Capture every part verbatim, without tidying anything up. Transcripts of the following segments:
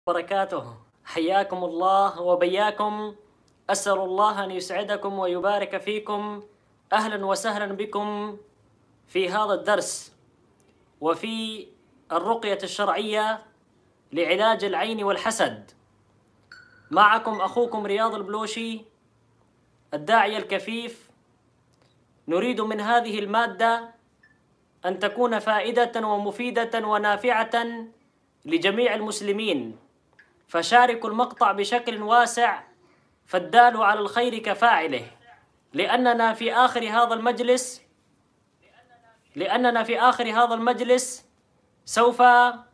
وبركاته. حياكم الله وبياكم. أسأل الله أن يسعدكم ويبارك فيكم. أهلا وسهلا بكم في هذا الدرس وفي الرقية الشرعية لعلاج العين والحسد. معكم أخوكم رياض البلوشي الداعية الكفيف. نريد من هذه المادة أن تكون فائدة ومفيدة ونافعة لجميع المسلمين، فشاركوا المقطع بشكل واسع، فالدال على الخير كفاعله، لأننا في آخر هذا المجلس لأننا في آخر هذا المجلس سوف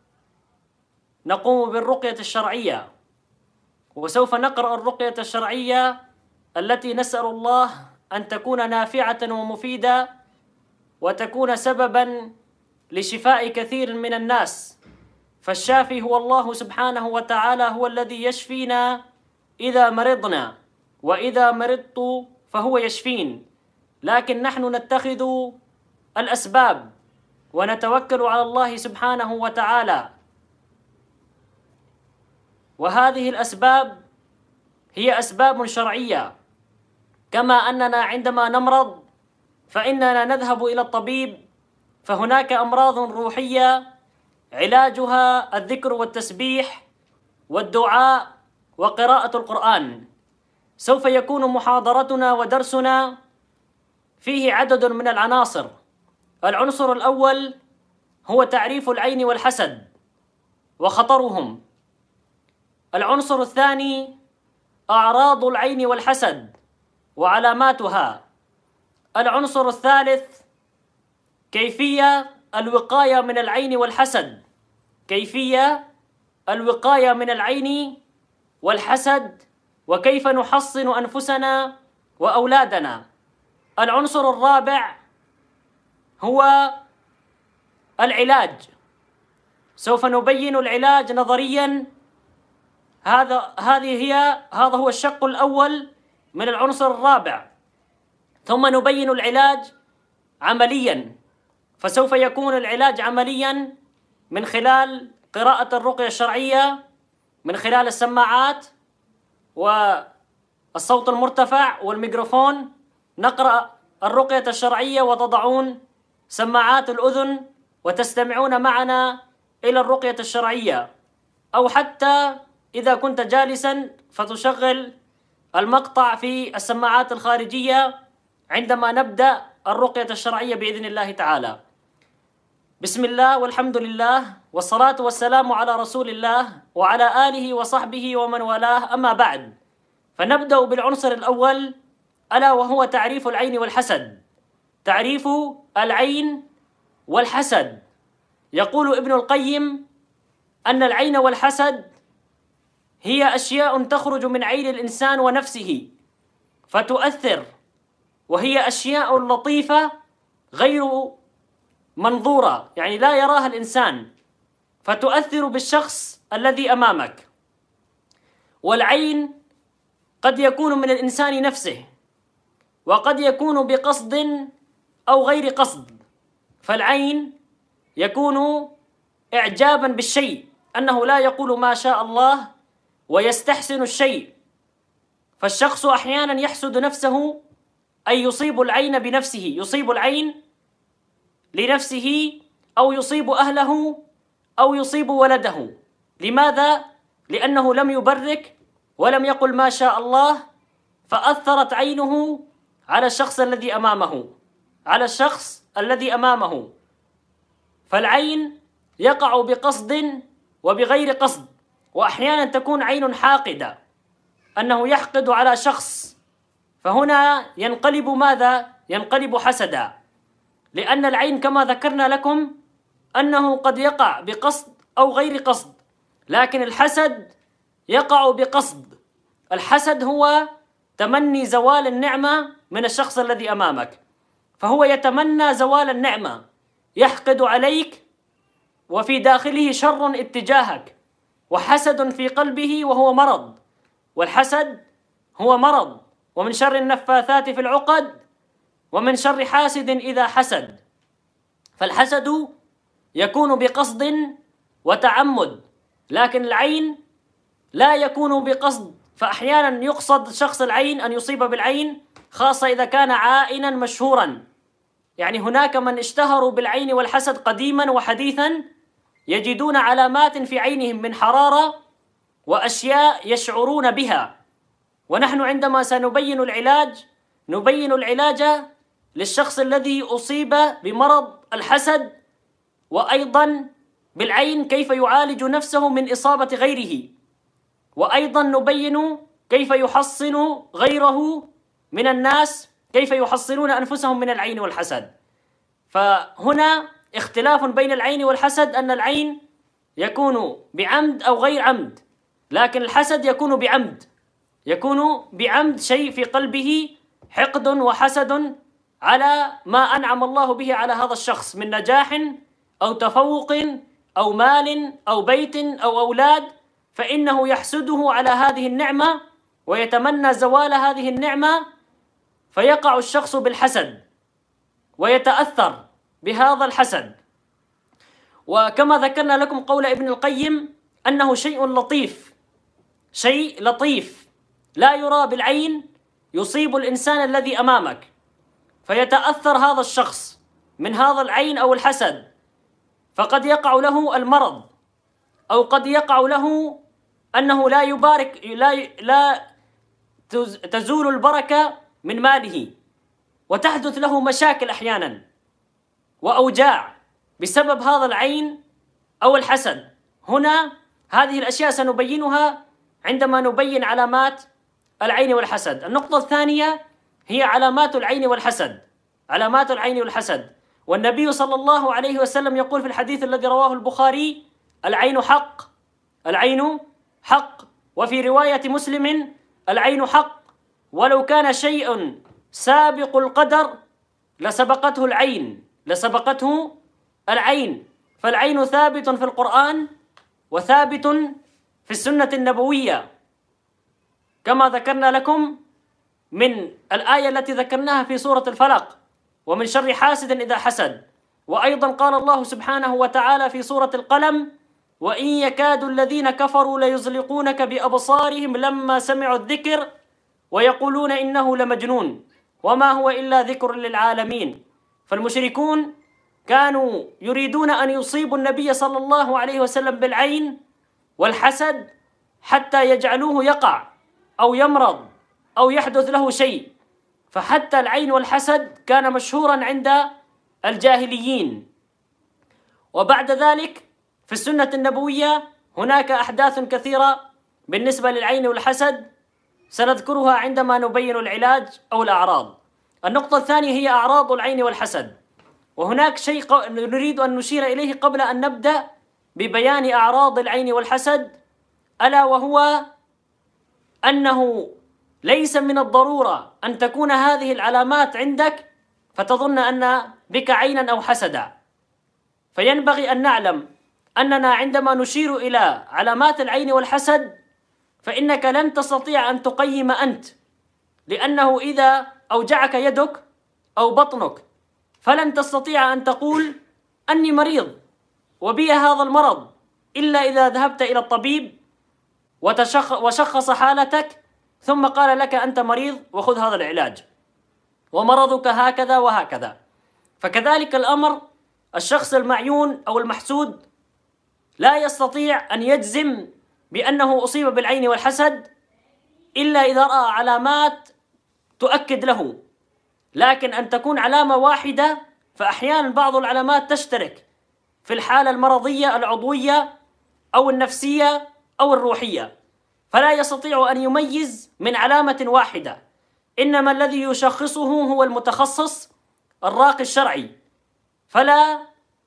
نقوم بالرقية الشرعية، وسوف نقرأ الرقية الشرعية التي نسأل الله أن تكون نافعة ومفيدة وتكون سببا لشفاء كثير من الناس، فالشافي هو الله سبحانه وتعالى، هو الذي يشفينا إذا مرضنا، وإذا مرضت فهو يشفين، لكن نحن نتخذ الأسباب ونتوكل على الله سبحانه وتعالى، وهذه الأسباب هي أسباب شرعية. كما أننا عندما نمرض فإننا نذهب إلى الطبيب، فهناك أمراض روحية علاجها الذكر والتسبيح والدعاء وقراءة القرآن. سوف يكون محاضرتنا ودرسنا فيه عدد من العناصر. العنصر الأول هو تعريف العين والحسد وخطرهم. العنصر الثاني أعراض العين والحسد وعلاماتها. العنصر الثالث كيفية الوقاية من العين والحسد، كيفية الوقاية من العين والحسد، وكيف نحصن أنفسنا وأولادنا. العنصر الرابع هو العلاج. سوف نبين العلاج نظريا. هذا هذه هي هذا هو الشق الأول من العنصر الرابع. ثم نبين العلاج عمليا، فسوف يكون العلاج عمليا من خلال قراءة الرقية الشرعية، من خلال السماعات والصوت المرتفع والميكروفون. نقرأ الرقية الشرعية وتضعون سماعات الأذن وتستمعون معنا إلى الرقية الشرعية، أو حتى إذا كنت جالسا فتشغل المقطع في السماعات الخارجية عندما نبدأ الرقية الشرعية بإذن الله تعالى. بسم الله والحمد لله والصلاة والسلام على رسول الله وعلى آله وصحبه ومن والاه، أما بعد، فنبدأ بالعنصر الأول ألا وهو تعريف العين والحسد. تعريف العين والحسد. يقول ابن القيم أن العين والحسد هي أشياء تخرج من عين الإنسان ونفسه فتؤثر، وهي أشياء لطيفة غير منظورة، يعني لا يراها الإنسان، فتؤثر بالشخص الذي أمامك. والعين قد يكون من الإنسان نفسه، وقد يكون بقصد أو غير قصد. فالعين يكون إعجابا بالشيء، أنه لا يقول ما شاء الله ويستحسن الشيء. فالشخص أحيانا يحسد نفسه أي يصيب العين بنفسه، يصيب العين لنفسه أو يصيب أهله أو يصيب ولده. لماذا؟ لأنه لم يبرك ولم يقل ما شاء الله، فأثرت عينه على الشخص الذي أمامه على الشخص الذي أمامه فالعين يقع بقصد وبغير قصد، وأحيانا تكون عين حاقدة، أنه يحقد على شخص، فهنا ينقلب ماذا؟ ينقلب حسدا، لأن العين كما ذكرنا لكم أنه قد يقع بقصد أو غير قصد، لكن الحسد يقع بقصد. الحسد هو تمني زوال النعمة من الشخص الذي أمامك، فهو يتمنى زوال النعمة، يحقد عليك وفي داخله شر اتجاهك، وحسد في قلبه وهو مرض، والحسد هو مرض، ومن شر النفاثات في العقد ومن شر حاسد إذا حسد. فالحسد يكون بقصد وتعمد، لكن العين لا يكون بقصد، فأحيانا يقصد شخص العين أن يصيب بالعين، خاصة إذا كان عائنا مشهورا. يعني هناك من اشتهروا بالعين والحسد قديما وحديثا، يجدون علامات في عينهم من حرارة وأشياء يشعرون بها. ونحن عندما سنبين العلاج نبين العلاج للشخص الذي أصيب بمرض الحسد، وأيضا بالعين كيف يعالج نفسه من إصابة غيره، وأيضا نبين كيف يحصن غيره من الناس، كيف يحصنون أنفسهم من العين والحسد. فهنا اختلاف بين العين والحسد، أن العين يكون بعمد أو غير عمد، لكن الحسد يكون بعمد، يكون بعمد شيء في قلبه حقد وحسد على ما أنعم الله به على هذا الشخص من نجاح أو تفوق أو مال أو بيت أو أولاد، فإنه يحسده على هذه النعمة ويتمنى زوال هذه النعمة، فيقع الشخص بالحسد ويتأثر بهذا الحسد. وكما ذكرنا لكم قول ابن القيم أنه شيء لطيف، شيء لطيف لا يرى بالعين يصيب الإنسان الذي أمامك، فيتأثر هذا الشخص من هذا العين أو الحسد، فقد يقع له المرض، أو قد يقع له أنه لا يبارك لا لا تزول البركة من ماله، وتحدث له مشاكل أحيانا وأوجاع بسبب هذا العين أو الحسد. هنا هذه الأشياء سنبينها عندما نبين علامات العين والحسد. النقطة الثانية هي علامات العين والحسد. علامات العين والحسد، والنبي صلى الله عليه وسلم يقول في الحديث الذي رواه البخاري: العين حق، العين حق. وفي رواية مسلم: العين حق، ولو كان شيء سابق القدر لسبقته العين، لسبقته العين. فالعين ثابت في القرآن وثابت في السنة النبوية، كما ذكرنا لكم من الآية التي ذكرناها في سورة الفلق: ومن شر حاسد إذا حسد. وأيضا قال الله سبحانه وتعالى في سورة القلم: وإن يكاد الذين كفروا ليزلقونك بأبصارهم لما سمعوا الذكر ويقولون إنه لمجنون وما هو إلا ذكر للعالمين. فالمشركون كانوا يريدون أن يصيبوا النبي صلى الله عليه وسلم بالعين والحسد حتى يجعلوه يقع أو يمرض أو يحدث له شيء. فحتى العين والحسد كان مشهورا عند الجاهليين. وبعد ذلك في السنة النبوية هناك أحداث كثيرة بالنسبة للعين والحسد سنذكرها عندما نبين العلاج أو الأعراض. النقطة الثانية هي أعراض العين والحسد، وهناك شيء نريد أن نشير إليه قبل أن نبدأ ببيان أعراض العين والحسد، ألا وهو أنه ليس من الضرورة أن تكون هذه العلامات عندك فتظن أن بك عينا أو حسدا. فينبغي أن نعلم أننا عندما نشير إلى علامات العين والحسد فإنك لن تستطيع أن تقيم أنت، لأنه إذا أوجعك يدك أو بطنك فلن تستطيع أن تقول أني مريض وبي هذا المرض إلا إذا ذهبت إلى الطبيب وشخص حالتك ثم قال لك أنت مريض وخذ هذا العلاج ومرضك هكذا وهكذا. فكذلك الأمر الشخص المعيون أو المحسود لا يستطيع أن يجزم بأنه أصيب بالعين والحسد إلا إذا رأى علامات تؤكد له، لكن أن تكون علامة واحدة، فأحيانا بعض العلامات تشترك في الحالة المرضية العضوية أو النفسية أو الروحية، فلا يستطيع أن يميز من علامة واحدة، إنما الذي يشخصه هو المتخصص الراقي الشرعي. فلا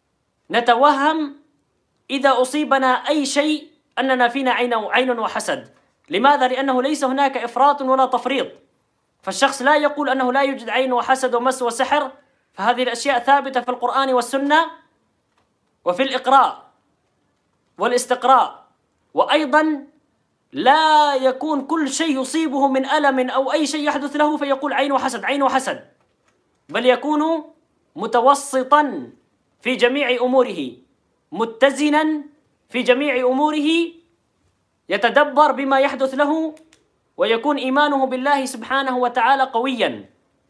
نتوهم إذا أصيبنا أي شيء أننا فينا عين عين وحسد. لماذا؟ لأنه ليس هناك إفراط ولا تفريط، فالشخص لا يقول أنه لا يوجد عين وحسد ومس وسحر، فهذه الأشياء ثابتة في القرآن والسنة وفي الإقراء والاستقراء. وأيضا لا يكون كل شيء يصيبه من ألم أو أي شيء يحدث له فيقول عين وحسد عين وحسد، بل يكون متوسطا في جميع أموره، متزنا في جميع أموره، يتدبر بما يحدث له ويكون إيمانه بالله سبحانه وتعالى قويا.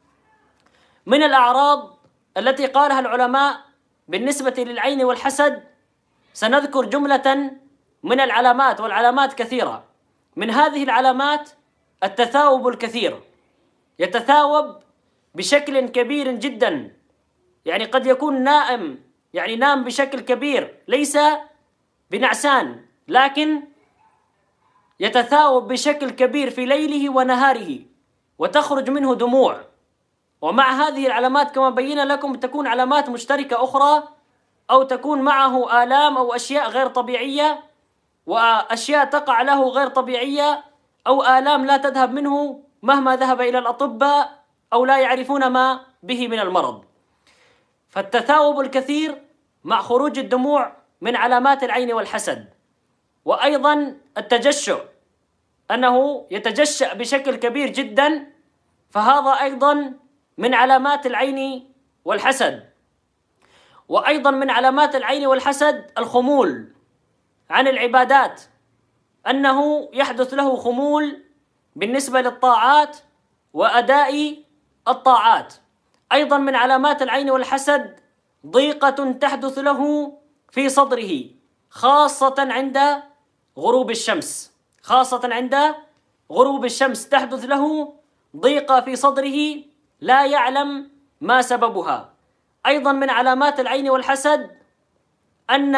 من الأعراض التي قالها العلماء بالنسبة للعين والحسد سنذكر جملة من العلامات، والعلامات كثيرة. من هذه العلامات التثاؤب الكثير، يتثاوب بشكل كبير جدا، يعني قد يكون نائم، يعني نام بشكل كبير، ليس بنعسان، لكن يتثاوب بشكل كبير في ليله ونهاره وتخرج منه دموع. ومع هذه العلامات كما بينا لكم تكون علامات مشتركة أخرى، أو تكون معه آلام أو أشياء غير طبيعية، وأشياء تقع له غير طبيعية، أو آلام لا تذهب منه مهما ذهب إلى الأطباء، أو لا يعرفون ما به من المرض. فالتثاؤب الكثير مع خروج الدموع من علامات العين والحسد. وأيضا التجشؤ، أنه يتجشأ بشكل كبير جدا، فهذا أيضا من علامات العين والحسد. وأيضا من علامات العين والحسد الخمول عن العبادات، أنه يحدث له خمول بالنسبة للطاعات وأداء الطاعات. أيضا من علامات العين والحسد ضيقة تحدث له في صدره، خاصة عند غروب الشمس، خاصة عند غروب الشمس تحدث له ضيقة في صدره لا يعلم ما سببها. أيضا من علامات العين والحسد أن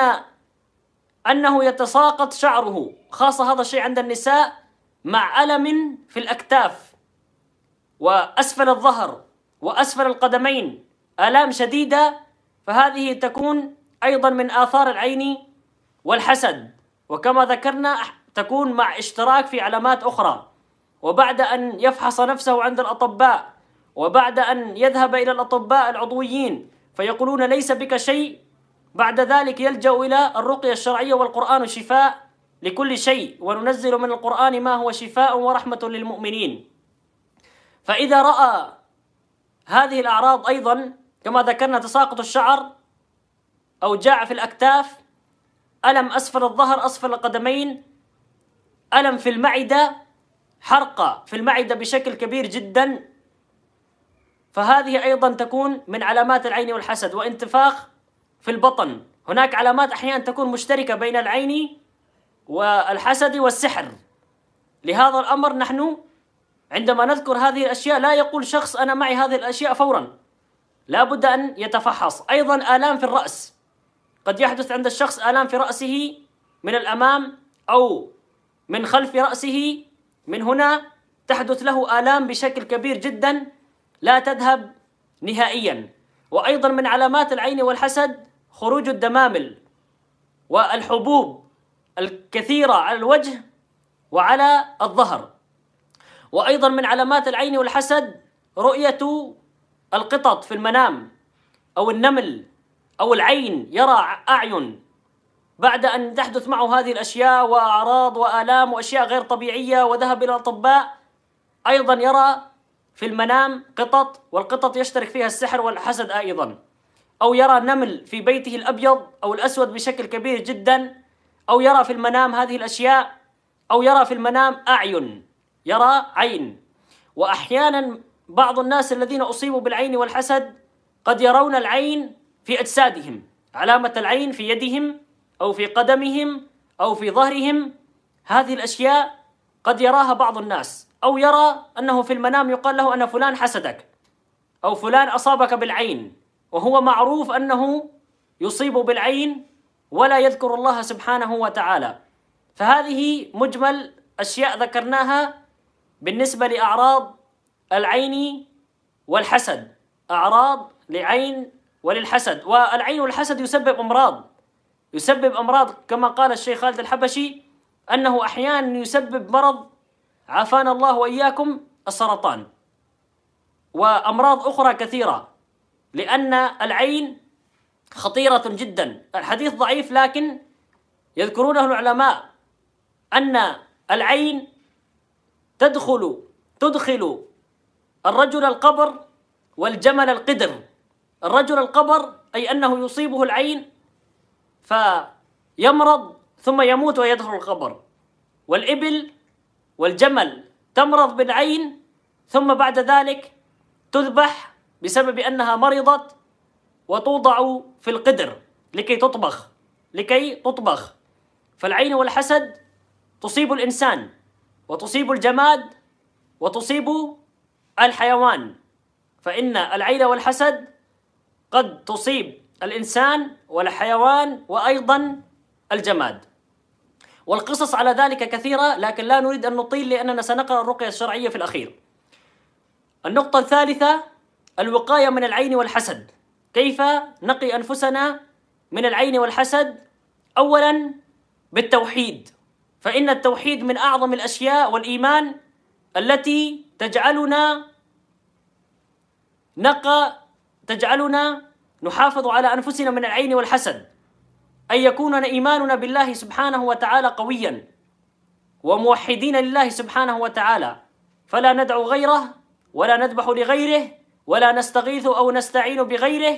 أنه يتساقط شعره، خاصة هذا الشيء عند النساء، مع ألم في الأكتاف وأسفل الظهر وأسفل القدمين، آلام شديدة، فهذه تكون أيضا من آثار العين والحسد. وكما ذكرنا تكون مع اشتراك في علامات أخرى، وبعد أن يفحص نفسه عند الأطباء، وبعد أن يذهب إلى الأطباء العضويين فيقولون ليس بك شيء، بعد ذلك يلجأ إلى الرقية الشرعية، والقرآن شفاء لكل شيء، وننزل من القرآن ما هو شفاء ورحمة للمؤمنين. فإذا رأى هذه الأعراض أيضا كما ذكرنا تساقط الشعر، أوجاع في الأكتاف، ألم أسفل الظهر أسفل القدمين، ألم في المعدة، حرقة في المعدة بشكل كبير جدا، فهذه أيضا تكون من علامات العين والحسد. وانتفاخ في البطن، هناك علامات أحيانا تكون مشتركة بين العين والحسد والسحر. لهذا الأمر نحن عندما نذكر هذه الأشياء لا يقول شخص أنا معي هذه الأشياء فورا، لا بد أن يتفحص. أيضا آلام في الرأس، قد يحدث عند الشخص آلام في رأسه من الأمام أو من خلف رأسه، من هنا تحدث له آلام بشكل كبير جدا لا تذهب نهائيا. وأيضا من علامات العين والحسد خروج الدمامل والحبوب الكثيرة على الوجه وعلى الظهر. وأيضا من علامات العين والحسد رؤية القطط في المنام، أو النمل، أو العين، يرى أعين بعد أن تحدث معه هذه الأشياء وأعراض وآلام وأشياء غير طبيعية وذهب إلى الأطباء، أيضا يرى في المنام قطط، والقطط يشترك فيها السحر والحسد أيضا. أو يرى نمل في بيته الأبيض أو الأسود بشكل كبير جدا، أو يرى في المنام هذه الأشياء، أو يرى في المنام أعين، يرى عين. وأحيانا بعض الناس الذين أصيبوا بالعين والحسد قد يرون العين في أجسادهم، علامة العين في يدهم أو في قدمهم أو في ظهرهم، هذه الأشياء قد يراها بعض الناس. أو يرى أنه في المنام يقال له أن فلان حسدك أو فلان أصابك بالعين، وهو معروف أنه يصيب بالعين ولا يذكر الله سبحانه وتعالى. فهذه مجمل أشياء ذكرناها بالنسبة لأعراض العين والحسد، أعراض لعين وللحسد. والعين والحسد يسبب أمراض، يسبب أمراض كما قال الشيخ خالد الحبشي أنه أحيانا يسبب مرض عافانا الله وإياكم السرطان وأمراض أخرى كثيرة، لأن العين خطيرة جدا. الحديث ضعيف لكن يذكرونه العلماء أن العين تدخل تدخل الرجل القبر والجمل القدر. الرجل القبر أي أنه يصيبه العين فيمرض ثم يموت ويدخل القبر، والإبل والجمل تمرض بالعين، ثم بعد ذلك تذبح بسبب أنها مرضت وتوضع في القدر لكي تطبخ لكي تطبخ فالعين والحسد تصيب الإنسان وتصيب الجماد وتصيب الحيوان، فإن العين والحسد قد تصيب الإنسان والحيوان وأيضا الجماد. والقصص على ذلك كثيرة، لكن لا نريد أن نطيل لأننا سنقرأ الرقية الشرعية في الأخير. النقطة الثالثة الوقاية من العين والحسد. كيف نقي أنفسنا من العين والحسد؟ أولا بالتوحيد، فإن التوحيد من أعظم الأشياء والإيمان التي تجعلنا نقى تجعلنا نحافظ على أنفسنا من العين والحسد، أن يكون إيماننا بالله سبحانه وتعالى قويا وموحدين لله سبحانه وتعالى، فلا ندعو غيره ولا نذبح لغيره ولا نستغيث أو نستعين بغيره،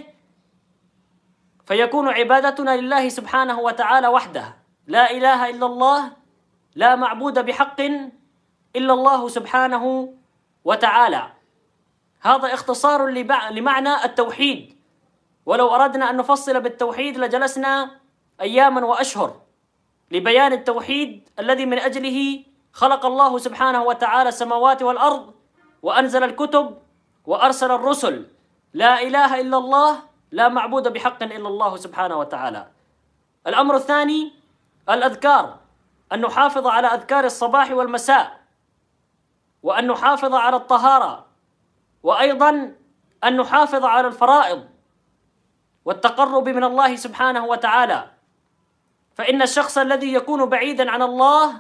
فيكون عبادتنا لله سبحانه وتعالى وحده، لا إله إلا الله، لا معبود بحق إلا الله سبحانه وتعالى. هذا اختصار لمعنى التوحيد، ولو أردنا أن نفصل بالتوحيد لجلسنا أياما وأشهر لبيان التوحيد الذي من أجله خلق الله سبحانه وتعالى السماوات والأرض وأنزل الكتب وأرسل الرسل، لا إله إلا الله، لا معبود بحق إلا الله سبحانه وتعالى. الأمر الثاني الأذكار، أن نحافظ على أذكار الصباح والمساء، وأن نحافظ على الطهارة، وأيضا أن نحافظ على الفرائض والتقرب من الله سبحانه وتعالى، فإن الشخص الذي يكون بعيدا عن الله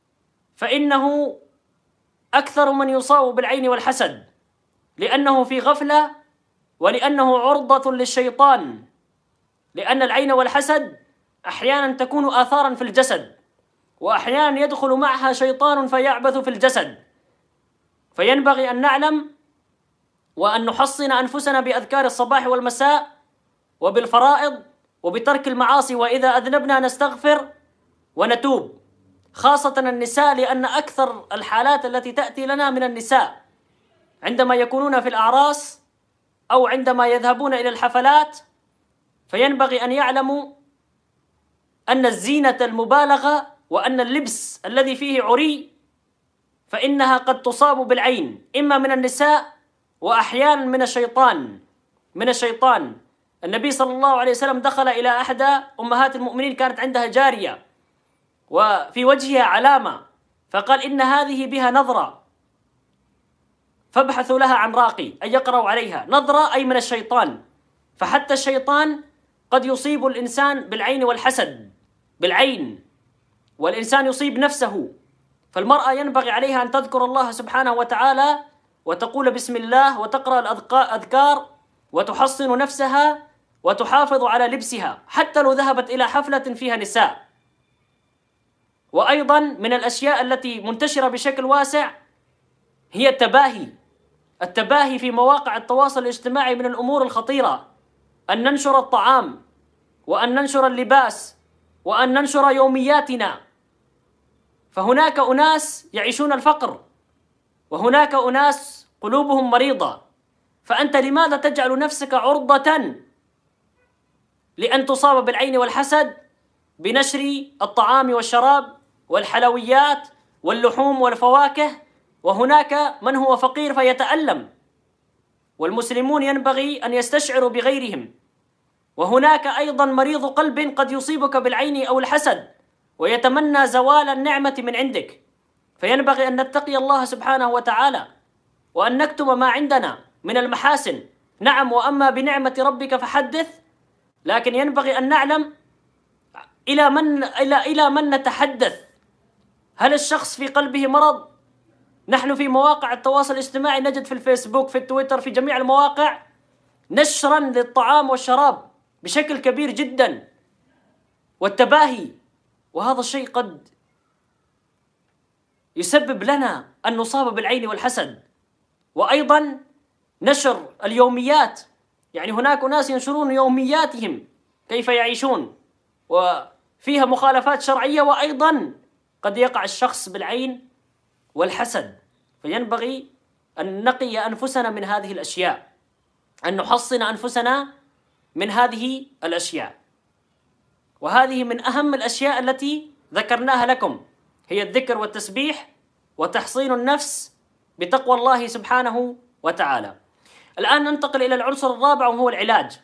فإنه أكثر من يصاب بالعين والحسد، لأنه في غفلة ولأنه عرضة للشيطان، لأن العين والحسد أحيانا تكون آثارا في الجسد، وأحيانا يدخل معها شيطان فيعبث في الجسد، فينبغي أن نعلم وأن نحصن أنفسنا بأذكار الصباح والمساء وبالفرائض وبترك المعاصي، وإذا أذنبنا نستغفر ونتوب، خاصة النساء، لأن أكثر الحالات التي تأتي لنا من النساء عندما يكونون في الأعراس أو عندما يذهبون إلى الحفلات، فينبغي أن يعلموا أن الزينة المبالغة وأن اللبس الذي فيه عري فإنها قد تصاب بالعين، إما من النساء وأحيانا من الشيطان من الشيطان النبي صلى الله عليه وسلم دخل إلى إحدى أمهات المؤمنين كانت عندها جارية وفي وجهها علامة، فقال إن هذه بها نظرة فابحثوا لها عن راقي أي يقرأوا عليها. نظرة أي من الشيطان، فحتى الشيطان قد يصيب الإنسان بالعين والحسد، بالعين، والإنسان يصيب نفسه، فالمرأة ينبغي عليها أن تذكر الله سبحانه وتعالى وتقول بسم الله وتقرأ الأذكار وتحصن نفسها وتحافظ على لبسها حتى لو ذهبت إلى حفلة فيها نساء. وأيضا من الأشياء التي منتشرة بشكل واسع هي التباهي التباهي في مواقع التواصل الاجتماعي، من الأمور الخطيرة أن ننشر الطعام وأن ننشر اللباس وأن ننشر يومياتنا، فهناك أناس يعيشون الفقر وهناك أناس قلوبهم مريضة، فأنت لماذا تجعل نفسك عرضة لأن تصاب بالعين والحسد بنشر الطعام والشراب والحلويات واللحوم والفواكه، وهناك من هو فقير فيتألم، والمسلمون ينبغي أن يستشعروا بغيرهم. وهناك أيضا مريض قلب قد يصيبك بالعين أو الحسد ويتمنى زوال النعمة من عندك، فينبغي أن نتقي الله سبحانه وتعالى وأن نكتم ما عندنا من المحاسن. نعم، وأما بنعمة ربك فحدث، لكن ينبغي أن نعلم إلى من إلى إلى من نتحدث. هل الشخص في قلبه مرض؟ نحن في مواقع التواصل الاجتماعي نجد في الفيسبوك، في التويتر، في جميع المواقع نشرا للطعام والشراب بشكل كبير جدا والتباهي، وهذا الشيء قد يسبب لنا أن نصاب بالعين والحسد. وأيضا نشر اليوميات، يعني هناك ناس ينشرون يومياتهم كيف يعيشون وفيها مخالفات شرعية، وأيضا قد يقع الشخص بالعين والحسد، فينبغي أن نقي أنفسنا من هذه الأشياء، أن نحصن أنفسنا من هذه الأشياء. وهذه من أهم الأشياء التي ذكرناها لكم، هي الذكر والتسبيح وتحصين النفس بتقوى الله سبحانه وتعالى. الآن ننتقل إلى العنصر الرابع وهو العلاج.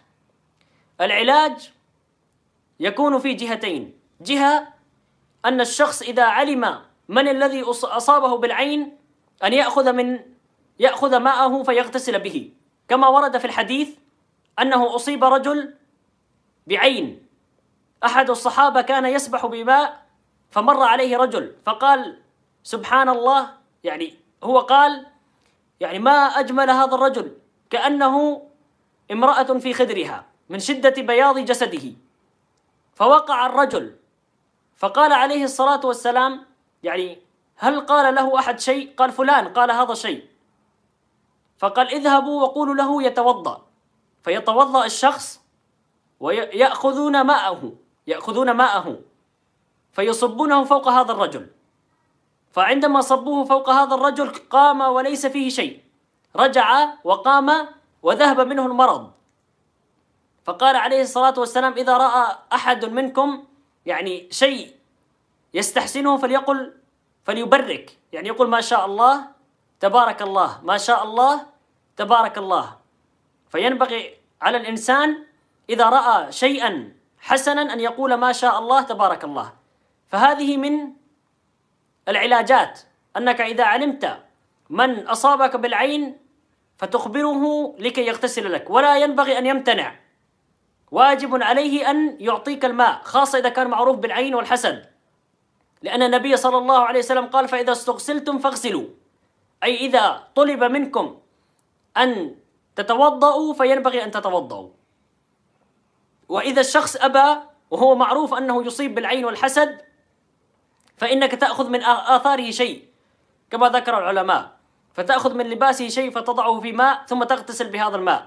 العلاج يكون في جهتين: جهة أن الشخص إذا علم من الذي أصابه بالعين أن يأخذ من يأخذ ماءه فيغتسل به، كما ورد في الحديث أنه أصيب رجل بعين، أحد الصحابة كان يسبح بماء فمر عليه رجل فقال سبحان الله، يعني هو قال يعني ما أجمل هذا الرجل، كأنه امرأة في خدرها من شدة بياض جسده. فوقع الرجل فقال عليه الصلاة والسلام يعني هل قال له أحد شيء؟ قال فلان قال هذا شيء. فقال اذهبوا وقولوا له يتوضأ. فيتوضأ الشخص ويأخذون ماءه يأخذون ماءه فيصبونه فوق هذا الرجل. فعندما صبوه فوق هذا الرجل قام وليس فيه شيء، رجع وقام وذهب منه المرض. فقال عليه الصلاة والسلام إذا رأى أحد منكم يعني شيء يستحسنه فليقل فليبرك، يعني يقول ما شاء الله تبارك الله، ما شاء الله تبارك الله. فينبغي على الإنسان إذا رأى شيئا حسنا أن يقول ما شاء الله تبارك الله. فهذه من العلاجات، أنك إذا علمت من أصابك بالعين فتخبره لكي يغتسل لك، ولا ينبغي أن يمتنع، واجب عليه أن يعطيك الماء، خاصة إذا كان معروف بالعين والحسد، لأن النبي صلى الله عليه وسلم قال فإذا استغسلتم فاغسلوا، أي إذا طلب منكم أن تتوضأوا فينبغي أن تتوضأوا. وإذا الشخص أبى وهو معروف أنه يصيب بالعين والحسد فإنك تأخذ من آثاره شيء كما ذكر العلماء، فتأخذ من لباسه شيء فتضعه في ماء ثم تغتسل بهذا الماء،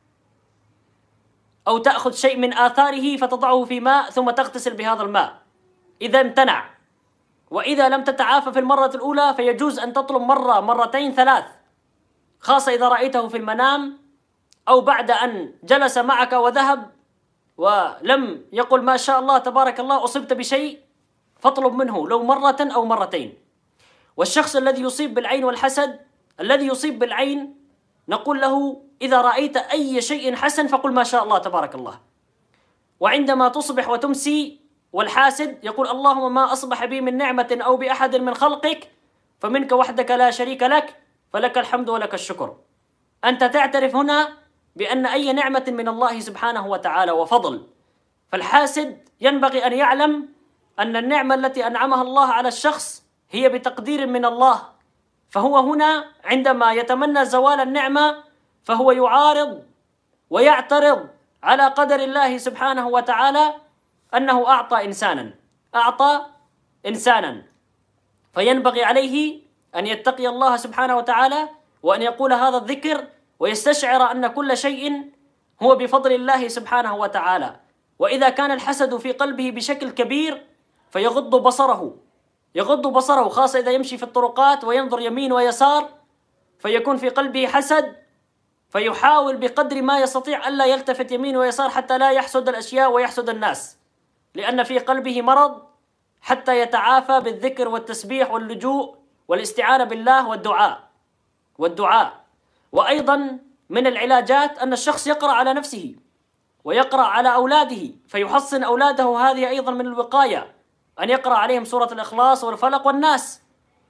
أو تأخذ شيء من آثاره فتضعه في ماء ثم تغتسل بهذا الماء إذا امتنع. وإذا لم تتعافى في المرة الأولى فيجوز أن تطلب مرة مرتين ثلاث، خاصة إذا رأيته في المنام أو بعد أن جلس معك وذهب ولم يقل ما شاء الله تبارك الله أصبت بشيء، فاطلب منه لو مرة أو مرتين. والشخص الذي يصيب بالعين والحسد، الذي يصيب بالعين نقول له إذا رأيت أي شيء حسن فقل ما شاء الله تبارك الله. وعندما تصبح وتمسي والحاسد يقول اللهم ما أصبح بي من نعمة أو بأحد من خلقك فمنك وحدك لا شريك لك فلك الحمد ولك الشكر. أنت تعترف هنا بأن أي نعمة من الله سبحانه وتعالى وفضل. فالحاسد ينبغي أن يعلم أن النعمة التي أنعمها الله على الشخص هي بتقدير من الله، فهو هنا عندما يتمنى زوال النعمة فهو يعارض ويعترض على قدر الله سبحانه وتعالى أنه أعطى إنسانا أعطى إنسانا فينبغي عليه أن يتقي الله سبحانه وتعالى وأن يقول هذا الذكر ويستشعر أن كل شيء هو بفضل الله سبحانه وتعالى. وإذا كان الحسد في قلبه بشكل كبير فيغض بصره يغض بصره خاصة إذا يمشي في الطرقات وينظر يمين ويسار فيكون في قلبه حسد، فيحاول بقدر ما يستطيع ألا يلتفت يمين ويسار حتى لا يحسد الأشياء ويحسد الناس، لأن في قلبه مرض، حتى يتعافى بالذكر والتسبيح واللجوء والاستعانة بالله والدعاء والدعاء. وأيضا من العلاجات أن الشخص يقرأ على نفسه ويقرأ على أولاده فيحصن أولاده، هذه أيضا من الوقاية، أن يقرأ عليهم سورة الإخلاص والفلق والناس.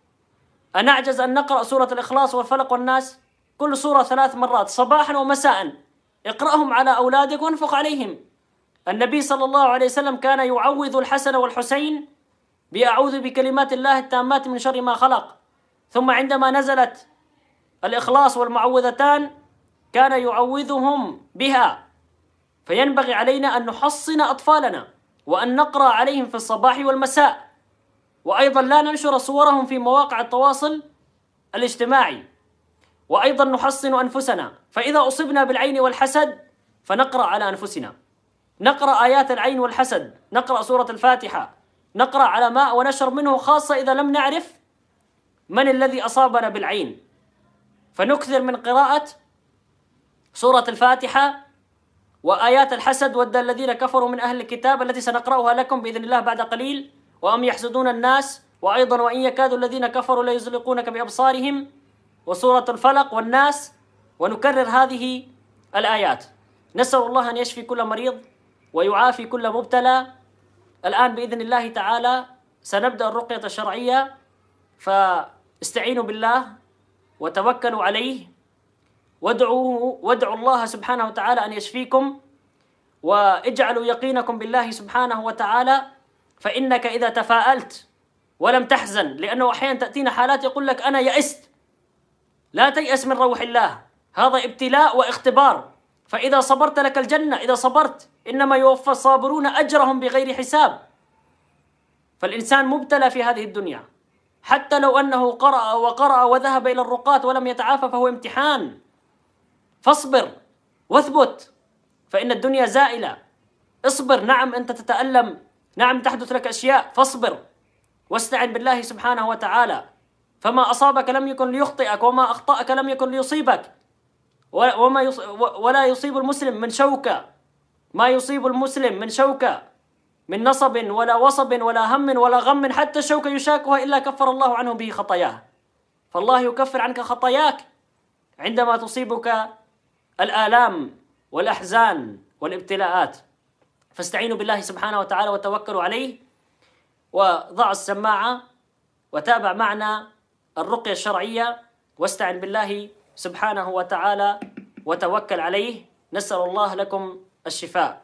أنعجز أن نقرأ سورة الإخلاص والفلق والناس؟ كل سورة ثلاث مرات صباحا ومساء، اقرأهم على أولادك وانفق عليهم. النبي صلى الله عليه وسلم كان يعوذ الحسن والحسين بأعوذ بكلمات الله التامات من شر ما خلق، ثم عندما نزلت الإخلاص والمعوذتان كان يعوذهم بها. فينبغي علينا أن نحصن أطفالنا وأن نقرأ عليهم في الصباح والمساء، وأيضا لا ننشر صورهم في مواقع التواصل الاجتماعي، وأيضا نحصن أنفسنا. فإذا أصبنا بالعين والحسد فنقرأ على أنفسنا، نقرأ آيات العين والحسد، نقرأ سورة الفاتحة نقرأ على ماء ونشرب منه، خاصة إذا لم نعرف من الذي أصابنا بالعين، فنكثر من قراءة سورة الفاتحة وآيات الحسد ود الذين كفروا من أهل الكتاب التي سنقرأها لكم بإذن الله بعد قليل، وأم يحسدون الناس، وأيضا وإن يكاد الذين كفروا ليزلقونك بأبصارهم، وسورة الفلق والناس، ونكرر هذه الآيات. نسأل الله أن يشفي كل مريض ويعافي كل مبتلى. الآن بإذن الله تعالى سنبدأ الرقية الشرعية، فاستعينوا بالله وتوكلوا عليه، وادعوه وادعوا الله سبحانه وتعالى أن يشفيكم، واجعلوا يقينكم بالله سبحانه وتعالى. فإنك إذا تفاءلت ولم تحزن، لأنه أحيانا تأتينا حالات يقول لك أنا يئست، لا تيأس من روح الله، هذا ابتلاء واختبار، فإذا صبرت لك الجنة، إذا صبرت إنما يوفى الصابرون أجرهم بغير حساب. فالإنسان مبتلى في هذه الدنيا، حتى لو أنه قرأ وقرأ وذهب إلى الرقاة ولم يتعافى فهو امتحان، فاصبر واثبت، فإن الدنيا زائلة. اصبر، نعم أنت تتألم، نعم تحدث لك أشياء، فاصبر واستعن بالله سبحانه وتعالى، فما أصابك لم يكن ليخطئك، وما أخطأك لم يكن ليصيبك، وما يص... ولا يصيب المسلم من شوكة ما يصيب المسلم من شوكة من نصب ولا وصب ولا هم ولا غم، حتى الشوكة يشاكها إلا كفر الله عنه به خطاياه. فالله يكفر عنك خطاياك عندما تصيبك الآلام والأحزان والابتلاءات. فاستعينوا بالله سبحانه وتعالى وتوكلوا عليه، وضع السماعة وتابع معنا الرقية الشرعية، واستعن بالله سبحانه وتعالى وتوكل عليه. نسأل الله لكم الشفاء.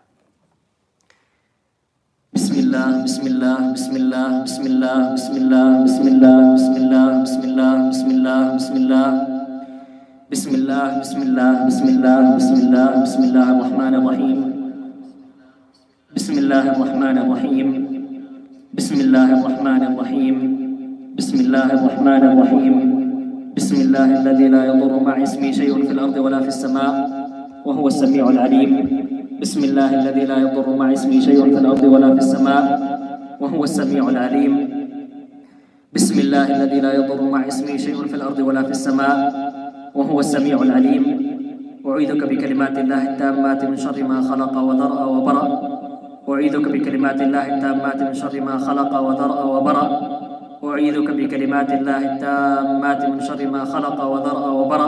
بسم الله بسم الله بسم الله بسم الله بسم الله بسم الله بسم الله بسم الله بسم الله بسم الله بسم الله بسم الله بسم الله بسم الله بسم الله الرحمن الرحيم. بسم الله الرحمن الرحيم. بسم الله الرحمن الرحيم. بسم الله الرحمن الرحيم. بسم الله الذي لا يضر مع اسمه شيء في الأرض ولا في السماء وهو السميع العليم. بسم الله الذي لا يضر مع اسمه شيء في الأرض ولا في السماء وهو السميع العليم. بسم الله الذي لا يضر مع اسمه شيء في الأرض ولا في السماء وهو السميع العليم. أعيذك بكلمات الله التامات من شر ما خلق وذرأ وبرأ. أعيذك بكلمات الله التامات من شر ما خلق وذرأ وبرأ. أعيذك بكلمات الله التامات من شر ما خلق وذرأ وبرأ.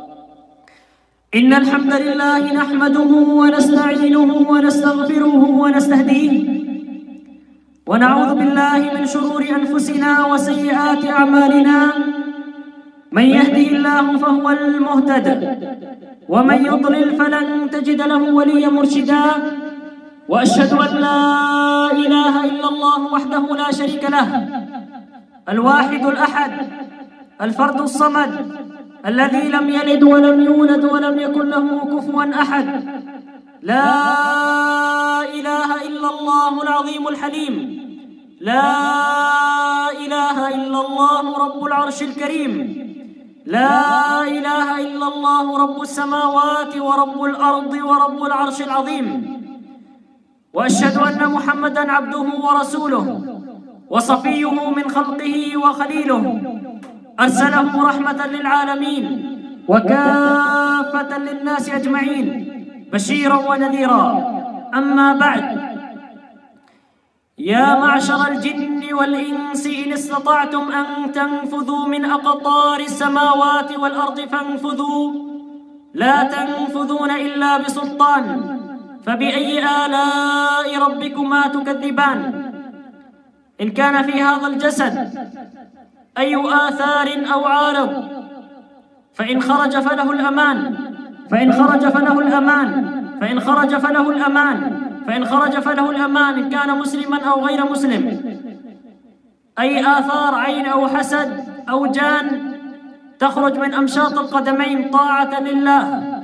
إن الحمد لله نحمده ونستعينه ونستغفره ونستهديه، ونعوذ بالله من شرور أنفسنا وسيئات أعمالنا. من يهده الله فهو المهتد، ومن يضلل فلن تجد له وليا مرشدا. وأشهد أن لا إله إلا الله وحده لا شريك له، الواحد الأحد الفرد الصمد، الذي لم يلد ولم يولد ولم يكن له كفوا أحد. لا إله إلا الله العظيم الحليم. لا إله إلا الله رب العرش الكريم. لا إله إلا الله رب السماوات ورب الأرض ورب العرش العظيم. وأشهد أن محمدًا عبده ورسوله وصفيه من خلقه وخليله، أرسله رحمة للعالمين وكافة للناس أجمعين، بشيرا ونذيرا. أما بعد، يا معشر الجن والإنس إن استطعتم أن تنفذوا من أقطار السماوات والأرض فانفذوا، لا تنفذون إلا بسلطان، فبأي آلاء ربكما تكذبان؟ إن كان في هذا الجسد أي آثار أو عارض فإن خرج فله الأمان، فإن خرج فله الأمان، فإن خرج فله الأمان، فإن خرج فله الأمان، إن كان مسلما أو غير مسلم. أي آثار عين أو حسد أو جان تخرج من أمشاط القدمين طاعة لله.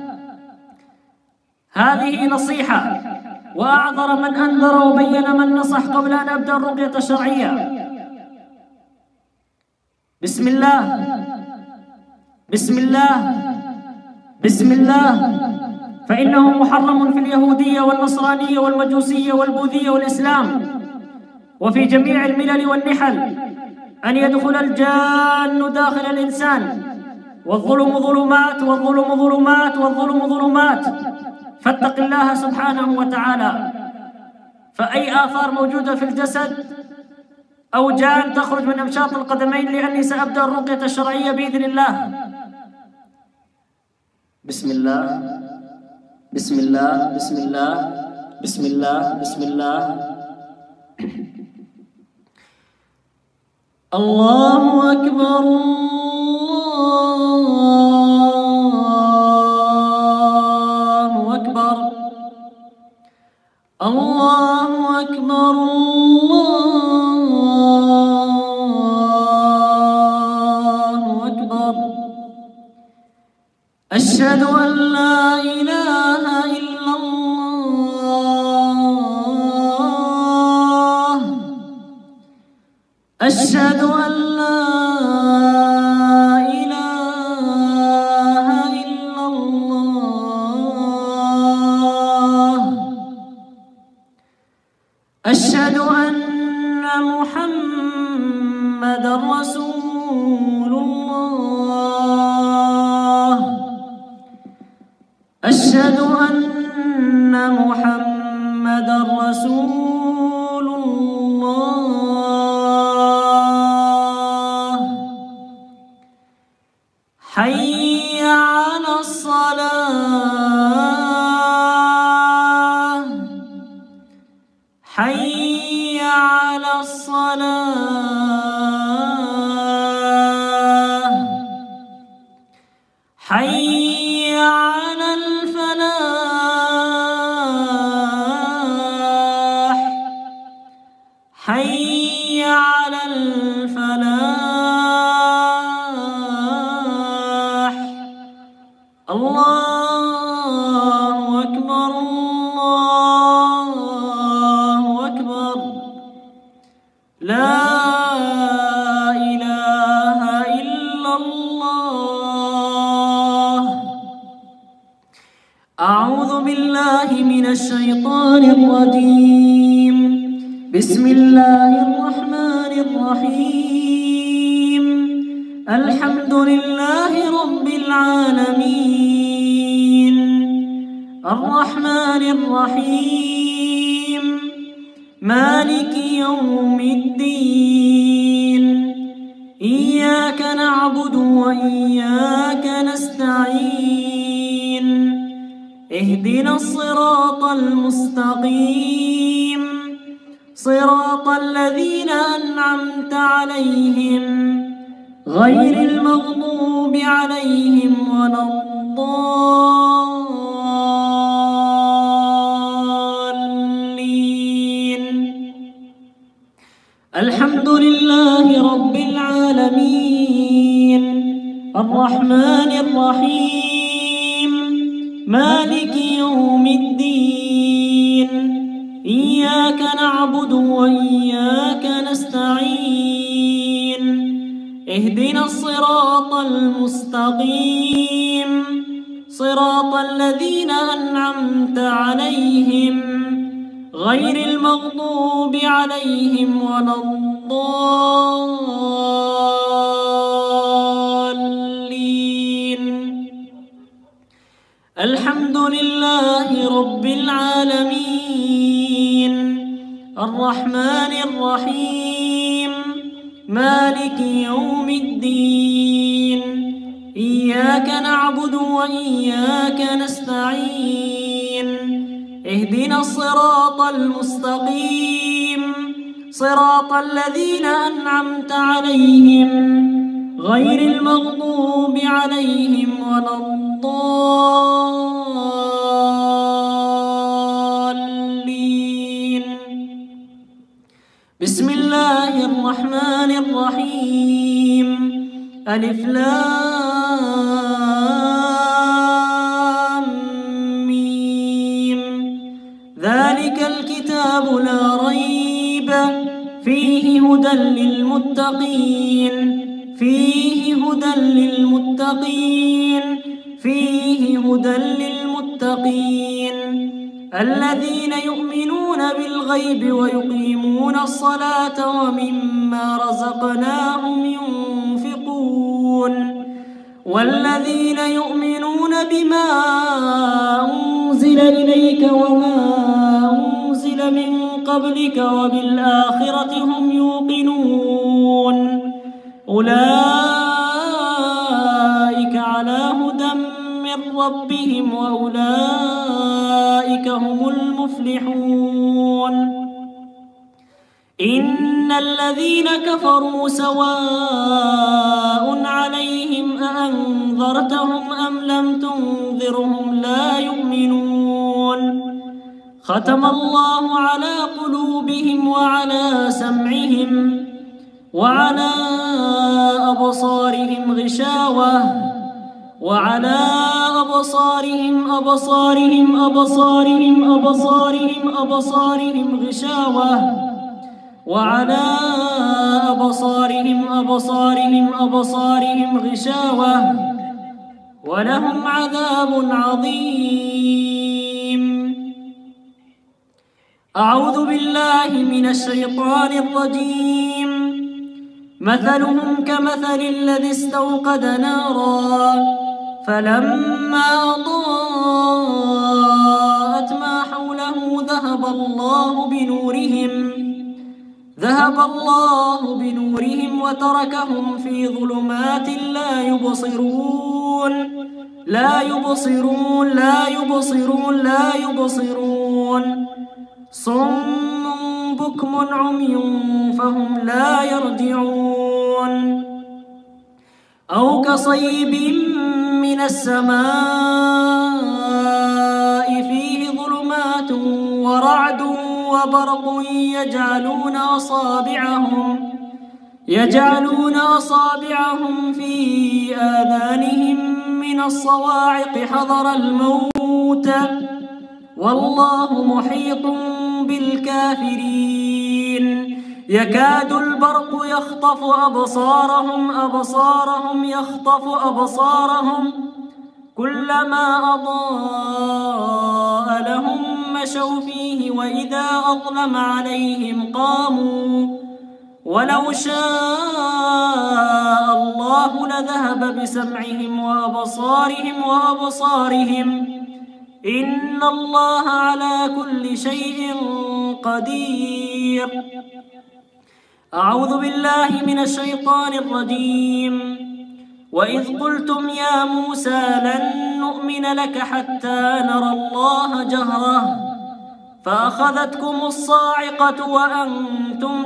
هذه نصيحة، وأعذر من أنذر وبين من نصح قبل أن أبدأ الرقية الشرعية. بسم الله بسم الله بسم الله، فإنه محرم في اليهودية والنصرانية والمجوسية والبوذية والإسلام، وفي جميع الملل والنحل أن يدخل الجان داخل الإنسان، والظلم ظلمات والظلم ظلمات والظلم ظلمات. فاتق الله سبحانه وتعالى. فأي آثار موجودة في الجسد أو جان تخرج من أمشاط القدمين، لأني سأبدأ الرقية الشرعية بإذن الله. بسم الله بسم الله بسم الله بسم الله بسم الله. الله أكبر الله أكبر الله أكبر الله أكبر. أشهد أن لا إله إلا الله. أشهد أن لا إله إلا الله. أشهد أن محمدًا رسول الله. أشهد أن محمدًا رسول الله. حي على الصلاة. حي على الصلاة. حي على الفلاح. حي على الفلاح. الله أكبر الله أكبر. لا إله إلا الله. أعوذ بالله من الشيطان الرجيم. بسم الله الرحمن الرحيم. الحمد لله رب العالمين، الرحمن الرحيم، مالك يوم الدين. إياك نعبد وإياك نستعين. اهدنا الصراط المستقيم، صراط الذين أنعمت عليهم غير المغضوب عليهم ولا الضالين. الحمد لله رب العالمين، الرحمن الرحيم، مالك يوم الدين. إياك نعبد وإياك نستعين. اهدنا الصراط المستقيم، صراط الذين أنعمت عليهم غير المغضوب عليهم ولا الضالين. الحمد لله رب العالمين، الرحمن الرحيم، مالك يوم الدين. إياك نعبد وإياك نستعين. اهدنا الصراط المستقيم، صراط الذين أنعمت عليهم غير المغضوب عليهم ولا الضالين. بسم الله الرحمن الرحيم. ألف لام ميم. ذلك الكتاب لا ريب فيه هدى للمتقين. فيه هدى للمتقين. فيه هدى للمتقين. الذين يؤمنون بالغيب ويقيمون الصلاة ومما رزقناهم ينفقون والذين يؤمنون بما أنزل إليك وما أنزل من قبلك وبالآخرة هم يوقنون أولئك على هدى من ربهم وأولئك هم المفلحون إن الذين كفروا سواء عليهم أأنذرتهم أم لم تنذرهم لا يؤمنون ختم الله على قلوبهم وعلى سمعهم وعلى أبصارهم غشاوة وعلى أبصارهم أبصارهم أبصارهم أبصارهم أبصارهم غشاوة وعلى أبصارهم أبصارهم أبصارهم غشاوة ولهم عذاب عظيم. أعوذ بالله من الشيطان الرجيم. مثلهم كمثل الذي استوقد نارا فلما أضاءت ما حوله ذهب الله بنورهم ذهب الله بنورهم وتركهم في ظلمات لا يبصرون لا يبصرون لا يبصرون لا يبصرون صم بكم عمي فهم لا يرجعون أو كصيب من السماء فيه ظلمات ورعد وبرق يجعلون أصابعهم يجعلون أصابعهم في آذانهم من الصواعق حذر الموت والله محيط بالكافرين يكاد البرق يخطف أبصارهم أبصارهم يخطف أبصارهم كلما أضاء لهم مشوا فيه وإذا أظلم عليهم قاموا ولو شاء الله لذهب بسمعهم وأبصارهم وأبصارهم إن الله على كل شيء قدير. أعوذ بالله من الشيطان الرجيم. وإذ قلتم يا موسى لن نؤمن لك حتى نرى الله جهرة فأخذتكم الصاعقة وأنتم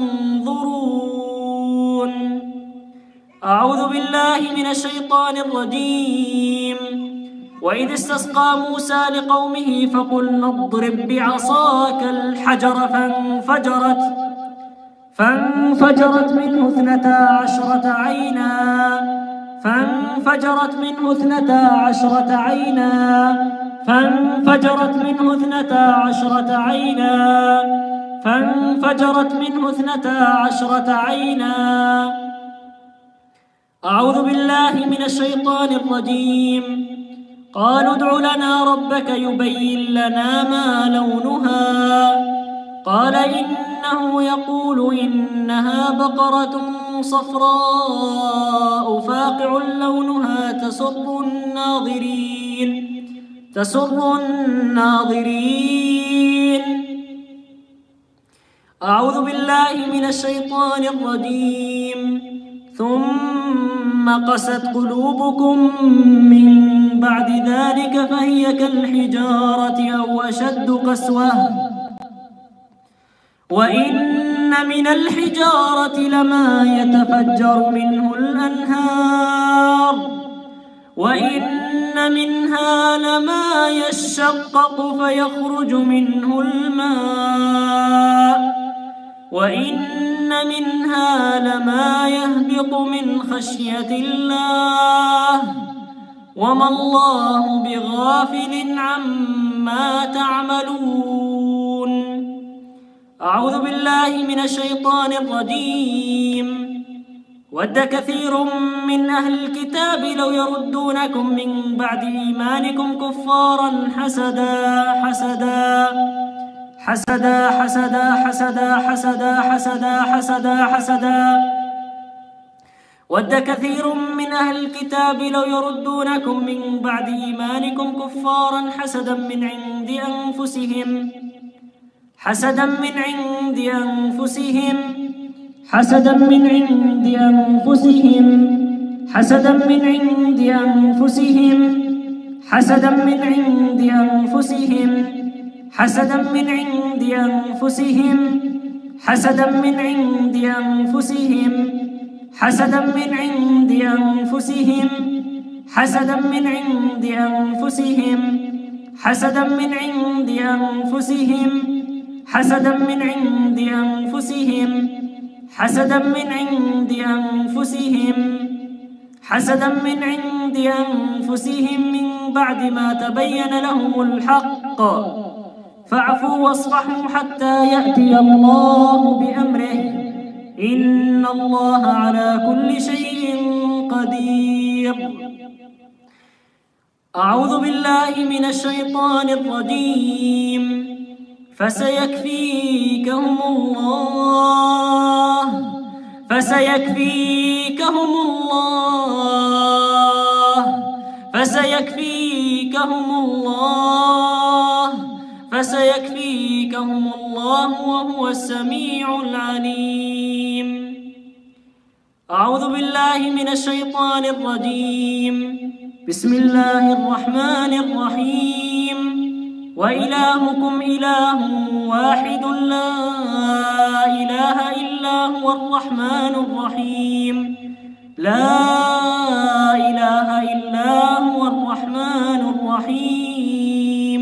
تنظرون. أعوذ بالله من الشيطان الرجيم. وإذ استسقى موسى لقومه فقلنا اضرب بعصاك الحجر فانفجرت فانفجرت منه اثنتا عشرة عينا فانفجرت منه اثنتا عشرة عينا فانفجرت منه اثنتا عشرة عينا فانفجرت منه اثنتا عشرة عينا. أعوذ بالله من الشيطان الرجيم. قالوا ادع لنا ربك يبين لنا ما لونها قال إنه يقول إنها بقرة صفراء فاقع لونها تسر الناظرين تسر الناظرين. أعوذ بالله من الشيطان الرجيم. ثم قست قلوبكم من بعد ذلك فهي كالحجارة أو أشد قسوة وإن من الحجارة لما يتفجر منه الأنهار وإن منها لما يشقق فيخرج منه الماء وإن منها لما يهبط من خشية الله وما الله بغافل عما تعملون. أعوذ بالله من الشيطان الرجيم. ود كثير من أهل الكتاب لو يردونكم من بعد إيمانكم كفارا حسدا حسدا حسدا حسدا حسدا حسدا حسدا حسدا حسدا ود كثير من أهل الكتاب لو يردونكم من بعد إيمانكم كفارا حسدا من عند أنفسهم حسدا من عند أنفسهم حسدا من عند أنفسهم حسدا من عند أنفسهم حسدا من عند أنفسهم حسدا من عند أنفسهم حسدا من عند أنفسهم حسدا من عند أنفسهم حسدا من عند أنفسهم حسدا من عند أنفسهم حسدا من عند أنفسهم حسدا من عند أنفسهم حسدا من عند أنفسهم من بعد ما تبين لهم الحق فاعفوا واصفحوا حتى يأتي الله بأمره إن الله على كل شيء قدير. أعوذ بالله من الشيطان الرجيم. فسيكفيكهم الله فسيكفيكهم الله فسيكفيكهم الله فسيكفيكهم الله وهو السميع العليم. أعوذ بالله من الشيطان الرجيم. بسم الله الرحمن الرحيم. وإلهكم إله واحد لا إله إلا هو الرحمن الرحيم. لا إله إلا هو الرحمن الرحيم.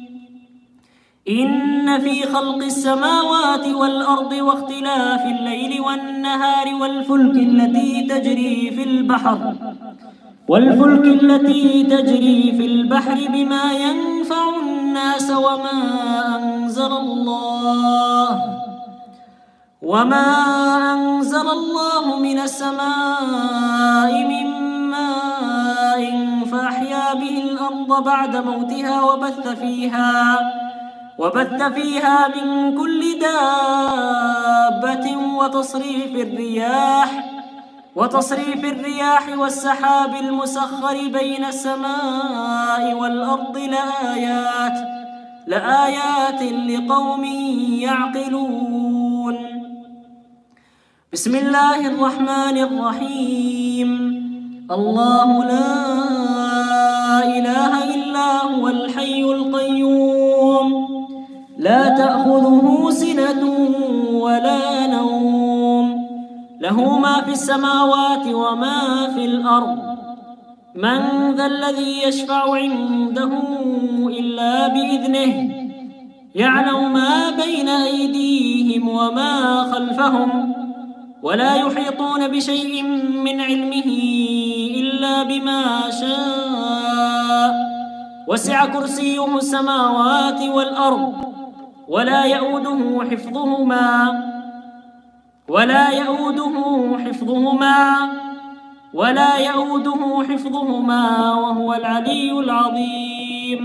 إن في خلق السماوات والأرض واختلاف الليل والنهار والفلك التي تجري في البحر والفلك التي تجري في البحر بما ينفع الناس وما أنزل الله وما أنزل الله من السماء من ماء فأحيا به الأرض بعد موتها وبث فيها وبث فيها من كل دابة وتصريف الرياح وتصريف الرياح والسحاب المسخر بين السماء والأرض لآيات لآيات لقوم يعقلون. بسم الله الرحمن الرحيم. الله لا إله إلا هو الحي القيوم لا تأخذه سنة ولا نوم له ما في السماوات وما في الأرض. من ذا الذي يشفع عنده إلا بإذنه يعلم ما بين أيديهم وما خلفهم ولا يحيطون بشيء من علمه إلا بما شاء وسع كرسيه السماوات والأرض ولا يؤوده حفظهما ولا يؤوده حفظهما ولا يؤوده حفظهما وهو العلي العظيم.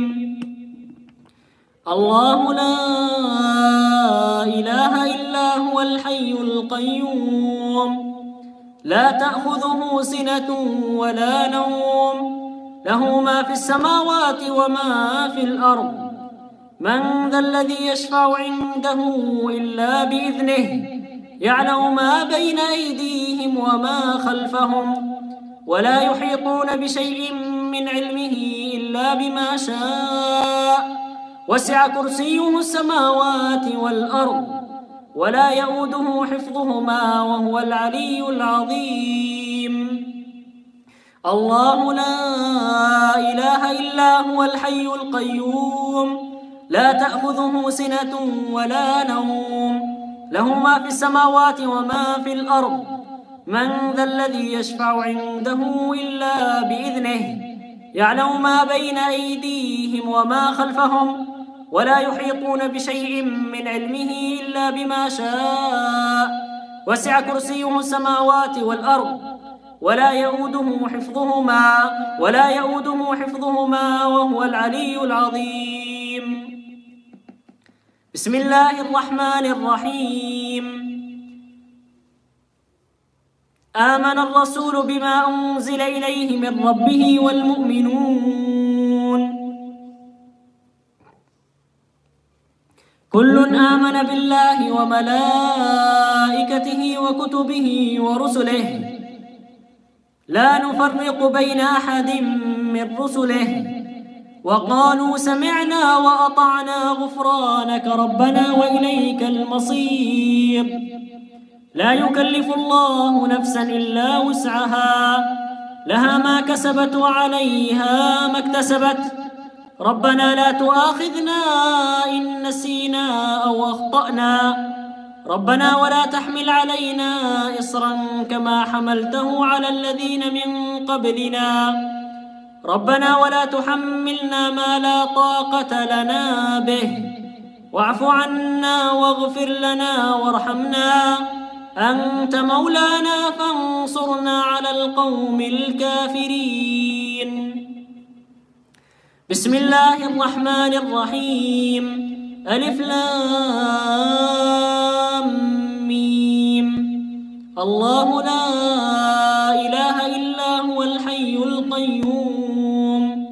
الله لا إله إلا هو الحي القيوم لا تأخذه سنة ولا نوم له ما في السماوات وما في الأرض. من ذا الذي يشفع عنده إلا بإذنه يعلم ما بين أيديهم وما خلفهم ولا يحيطون بشيء من علمه إلا بما شاء وسع كرسيه السماوات والأرض ولا يؤوده حفظهما وهو العلي العظيم. الله لا إله إلا هو الحي القيوم لا تأخذه سنة ولا نوم له ما في السماوات وما في الأرض. من ذا الذي يشفع عنده إلا بإذنه يعلم ما بين أيديهم وما خلفهم ولا يحيطون بشيء من علمه إلا بما شاء وسع كرسيه السماوات والأرض ولا يؤوده حفظهما ولا يؤوده حفظهما وهو العلي العظيم. بسم الله الرحمن الرحيم. آمن الرسول بما أنزل إليه من ربه والمؤمنون كل آمن بالله وملائكته وكتبه ورسله لا نفرق بين أحد من رسله وقالوا سمعنا وأطعنا غفرانك ربنا وإليك المصير. لا يكلف الله نفسا إلا وسعها لها ما كسبت وعليها ما اكتسبت ربنا لا تؤاخذنا إن نسينا أو أخطأنا ربنا ولا تحمل علينا إصرا كما حملته على الذين من قبلنا ربنا ولا تحملنا ما لا طاقة لنا به واعف عنا واغفر لنا وارحمنا أنت مولانا فانصرنا على القوم الكافرين. بسم الله الرحمن الرحيم. ألف لام ميم. الله لا إله إلا هو الحي القيوم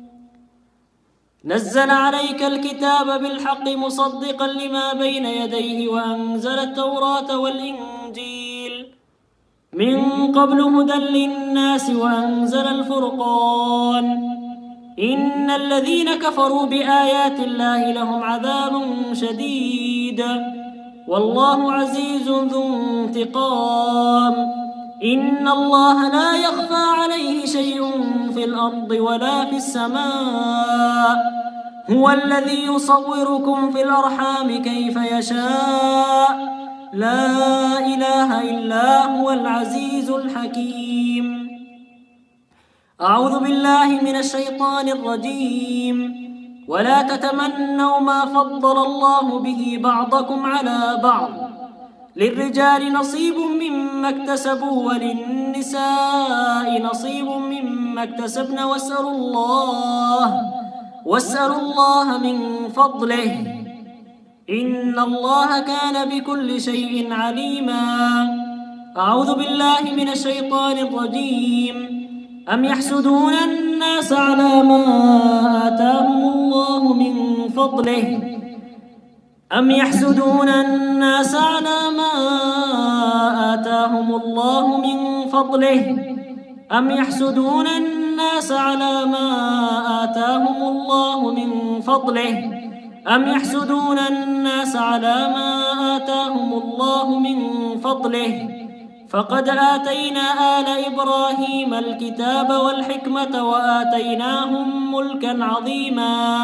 نزل عليك الكتاب بالحق مصدقا لما بين يديه وأنزل التوراة والإنجيل من قبل هدى للناس وأنزل الفرقان إن الذين كفروا بآيات الله لهم عذاب شديد والله عزيز ذو انتقام. إن الله لا يخفى عليه شيء في الأرض ولا في السماء هو الذي يصوركم في الأرحام كيف يشاء لا إله إلا هو العزيز الحكيم. أعوذ بالله من الشيطان الرجيم. ولا تتمنوا ما فضل الله به بعضكم على بعض للرجال نصيب مما اكتسبوا وللنساء نصيب مما اكتسبن واسألوا الله واسألوا الله من فضله إن الله كان بكل شيء عليما. أعوذ بالله من الشيطان الرجيم. أم يحسدون الناس على ما آتاهم الله من فضله أم يحسدون الناس على ما آتاهم الله من فضله أم يحسدون الناس على ما آتاهم الله من فضله أم يحسدون الناس على ما آتاهم الله من فضله فقد آتينا آل إبراهيم الكتاب والحكمة وآتيناهم ملكا عظيما.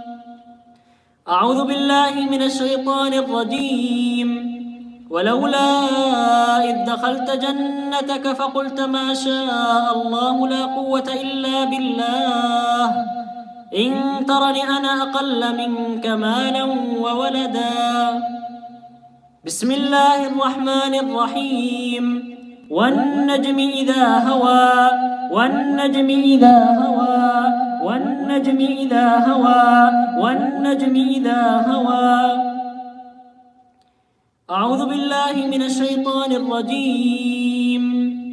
أعوذ بالله من الشيطان الرجيم. ولولا إذ دخلت جنتك فقلت ما شاء الله لا قوة إلا بالله إن ترني أنا أقل منك مالا وولدا. بسم الله الرحمن الرحيم. والنجم إذا هوى والنجم إذا هوى والنجم إذا هوى والنجم إذا هوى. أعوذ بالله من الشيطان الرجيم.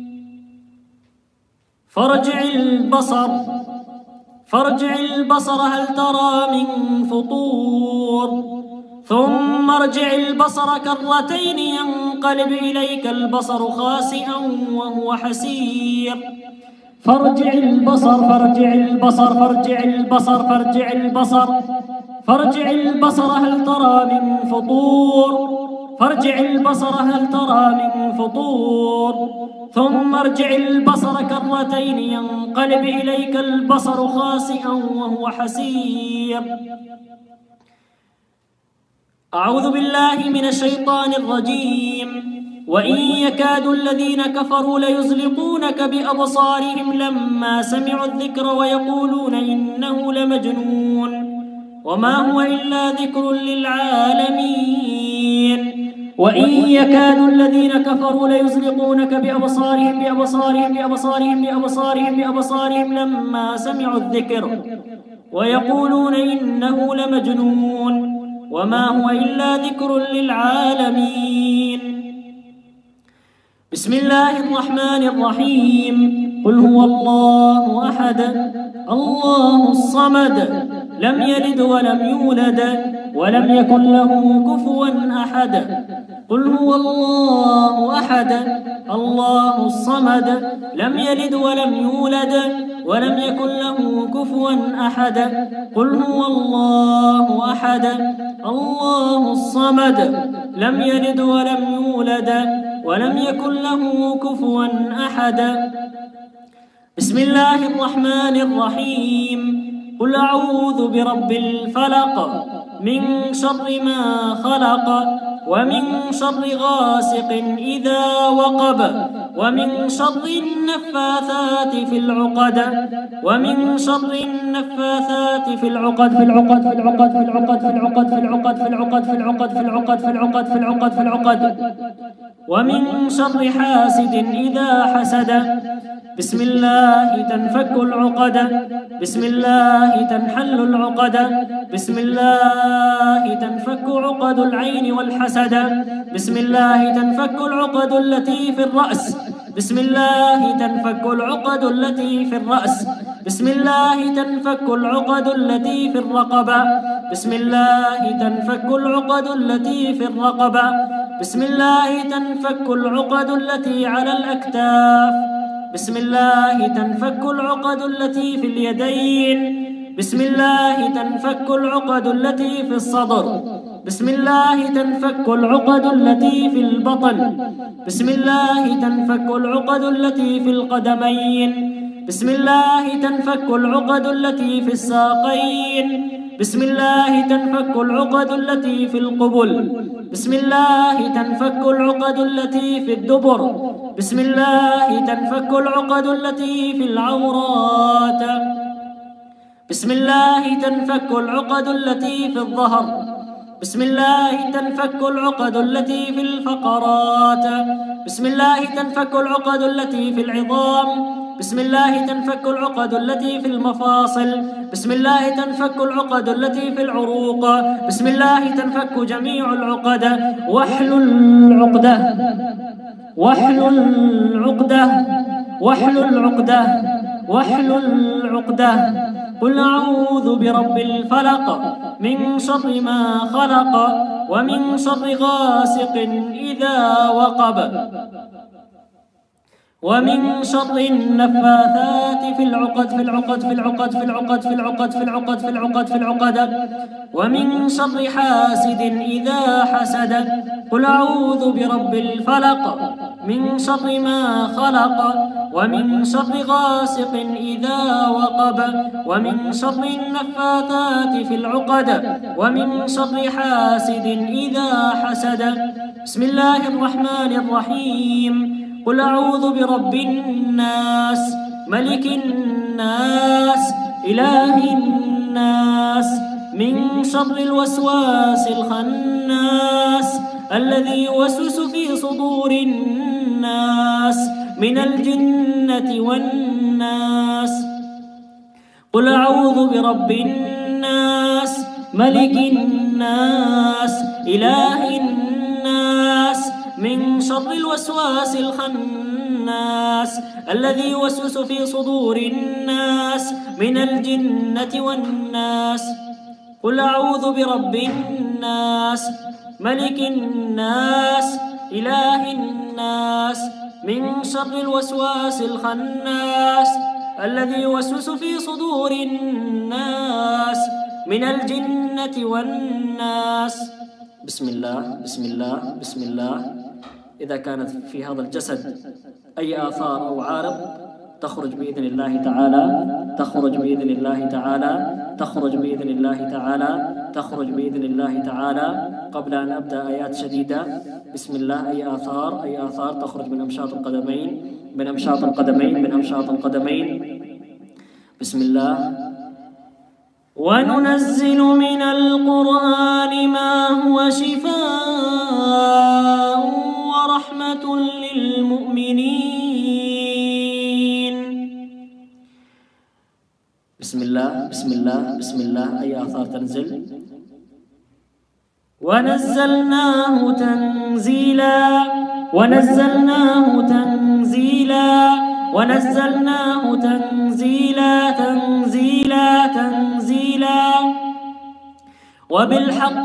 فارجع البصر فارجع البصر هل ترى من فطور ثم ارجع البصر كرتين ينقلب إليك البصر خاسئا وهو حسير. فارجع البصر فارجع البصر فارجع البصر فارجع البصر فارجع البصر هل ترى من فطور فارجع البصر هل ترى من فطور ثم ارجع البصر كرتين ينقلب إليك البصر خاسئا وهو حسير. أعوذ بالله من الشيطان الرجيم. وإن يكاد الذين كفروا ليزلقونك بأبصارهم لما سمعوا الذكر ويقولون إنه لمجنون وما هو إلا ذكر للعالمين وإن يكاد الذين كفروا ليزلقونك بأبصارهم بأبصارهم بأبصارهم بأبصارهم بأبصارهم لما سمعوا الذكر ويقولون إنه لمجنون وما هو إلا ذكر للعالمين. بسم الله الرحمن الرحيم. قل هو الله أحد الله الصمد لم يلد ولم يولد ولم يكن له كفوا أحد. قل هو الله أحد الله الصمد لم يلد ولم يولد ولم يكن له كفوا أحد. قل هو الله أحد الله الصمد لم يلد ولم يولد ولم يكن له كفوا أحد. بسم الله الرحمن الرحيم. قل أعوذ برب الفلق من شر ما خلق ومن شر غاسق إذا وقب ومن شر النفاثات في العقد ومن شر النفاثات في العقد في العقد في العقد في العقد في العقد في العقد في العقد في العقد في العقد في العقد في العقد في العقد ومن شر حاسد إذا حسد. بسم الله تنفك العقد بسم الله تنحل العقد بسم الله تنفك عقد العين والحسد. بسم الله تنفك العقد التي في الرأس بسم الله تنفك العقد التي في الرأس. بسم الله تنفك العقد التي في الرقبة. بسم الله تنفك العقد التي في الرقبة. بسم الله تنفك العقد التي على الأكتاف. بسم الله تنفك العقد التي في اليدين. بسم الله تنفك العقد التي في الصدر. بسم الله تنفك العقد التي في البطن. بسم الله تنفك العقد التي في القدمين. بسم الله تنفك العقد التي في الساقين. بسم الله تنفك العقد التي في القبل. بسم الله تنفك العقد التي في الدبر. بسم الله تنفك العقد التي في العورات. بسم الله تنفك العقد التي في الظهر. بسم الله تنفك العقد التي في الفقرات. بسم الله تنفك العقد التي في العظام. بسم الله تنفك العقد التي في المفاصل. بسم الله تنفك العقد التي في العروق. بسم الله تنفك جميع العقد. واحلل عقدة واحلل عقدة واحلل عقدة واحلل عقدة. قل أعوذ برب الفلق من شر ما خلق ومن شر غاسق إذا وقب ومن شر النفاثات في العقد في العقد في العقد في العقد في العقد في العقد في العقد في العقد ومن شر حاسد إذا حسد. قل أعوذ برب الفلق من شر ما خلق ومن شر غاسق إذا وقب ومن شر النفاثات في العقد ومن شر حاسد إذا حسد. بسم الله الرحمن الرحيم. قل أعوذ برب الناس ملك الناس إله الناس من شر الوسواس الخناس الذي يوسوس في صدور الناس من الجنة والناس. قل أعوذ برب الناس ملك الناس إله الناس من شر الوسواس الخناس الذي يوسوس في صدور الناس من الجنة والناس. قل أعوذ برب الناس ملك الناس إله الناس من شر الوسواس الخناس الذي يوسوس في صدور الناس من الجنة والناس. بسم الله بسم الله بسم الله. إذا كانت في هذا الجسد أي آثار أو عارض تخرج بإذن الله تعالى تخرج بإذن الله تعالى تخرج بإذن الله تعالى تخرج بإذن الله تعالى. قبل أن أبدأ آيات شديدة بسم الله. أي آثار أي آثار تخرج من أمشاط القدمين من أمشاط القدمين من أمشاط القدمين. بسم الله. وننزل من القرآن ما هو شفاء ورحمة للمؤمنين. بسم الله بسم الله بسم الله. أي آثار تنزل؟ ونزلناه تنزيلا ونزلناه تنزيلا ونزلناه تنزيلا تنزيلا تنزيلا وبالحق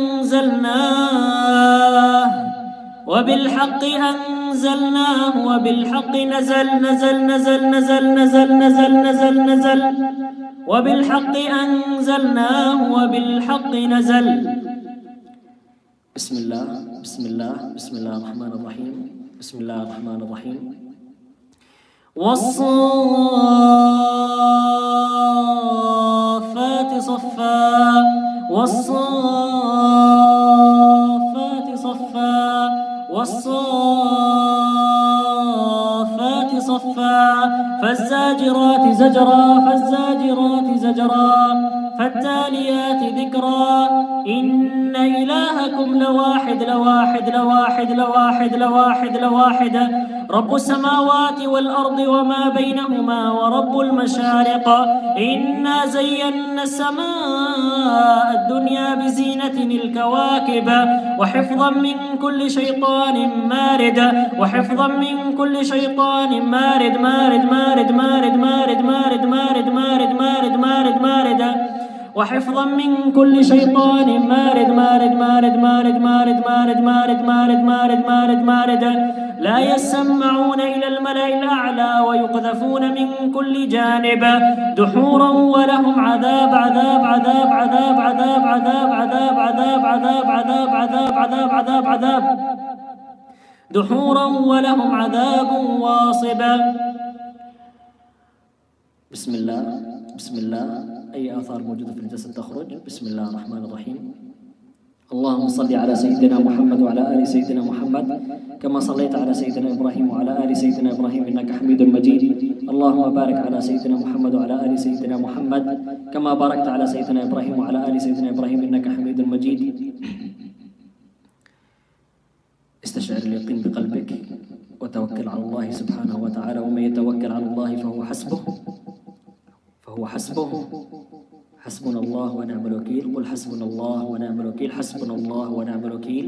أنزلناه وبالحق أنزلناه وبالحق نزل نزل نزل نزل نزل نزل نزل نزل وبالحق أنزلناه وبالحق نزل. بسم الله بسم الله بسم الله الرحمن الرحيم. بسم الله الرحمن الرحيم. والصافات صفا والصافات صفا والصافات صفا فالزاجرات زجرا فالزاجرات زجرا فالتاليات ذكرا إن إلهكم لواحد لواحد لواحد لواحد لواحد لواحد رب السماوات والأرض وما بينهما ورب المشارق. إنا زينا السماء الدنيا بزينة الكواكب وحفظا من كل شيطان مارد وحفظا من كل شيطان مارد مارد مارد مارد مارد مارد مارد مارد مارد مارد مارد وحفظا من كل شيطان مارد مارد مارد مارد مارد مارد مارد مارد مارد مارد مارد لا يسمعون إلى الملأ الأعلى ويقذفون من كل جانب دحورا ولهم عذاب عذاب عذاب عذاب عذاب عذاب عذاب عذاب عذاب عذاب عذاب عذاب عذاب عذاب دحورا ولهم عذاب واصب. بسم الله بسم الله. أي آثار موجودة في الجسد تخرج؟ بسم الله الرحمن الرحيم. اللهم صل على سيدنا محمد وعلى آل سيدنا محمد كما صليت على سيدنا إبراهيم وعلى آل سيدنا إبراهيم إنك حميد مجيد. اللهم بارك على سيدنا محمد وعلى آل سيدنا محمد كما باركت على سيدنا إبراهيم وعلى آل سيدنا إبراهيم إنك حميد مجيد. استشعر اليقين بقلبك وتوكل على الله سبحانه وتعالى. ومن يتوكل على الله فهو حسبه فهو حسبه. حسبنا الله ونعم الوكيل. قل حسبنا الله ونعم الوكيل. حسبنا الله ونعم الوكيل.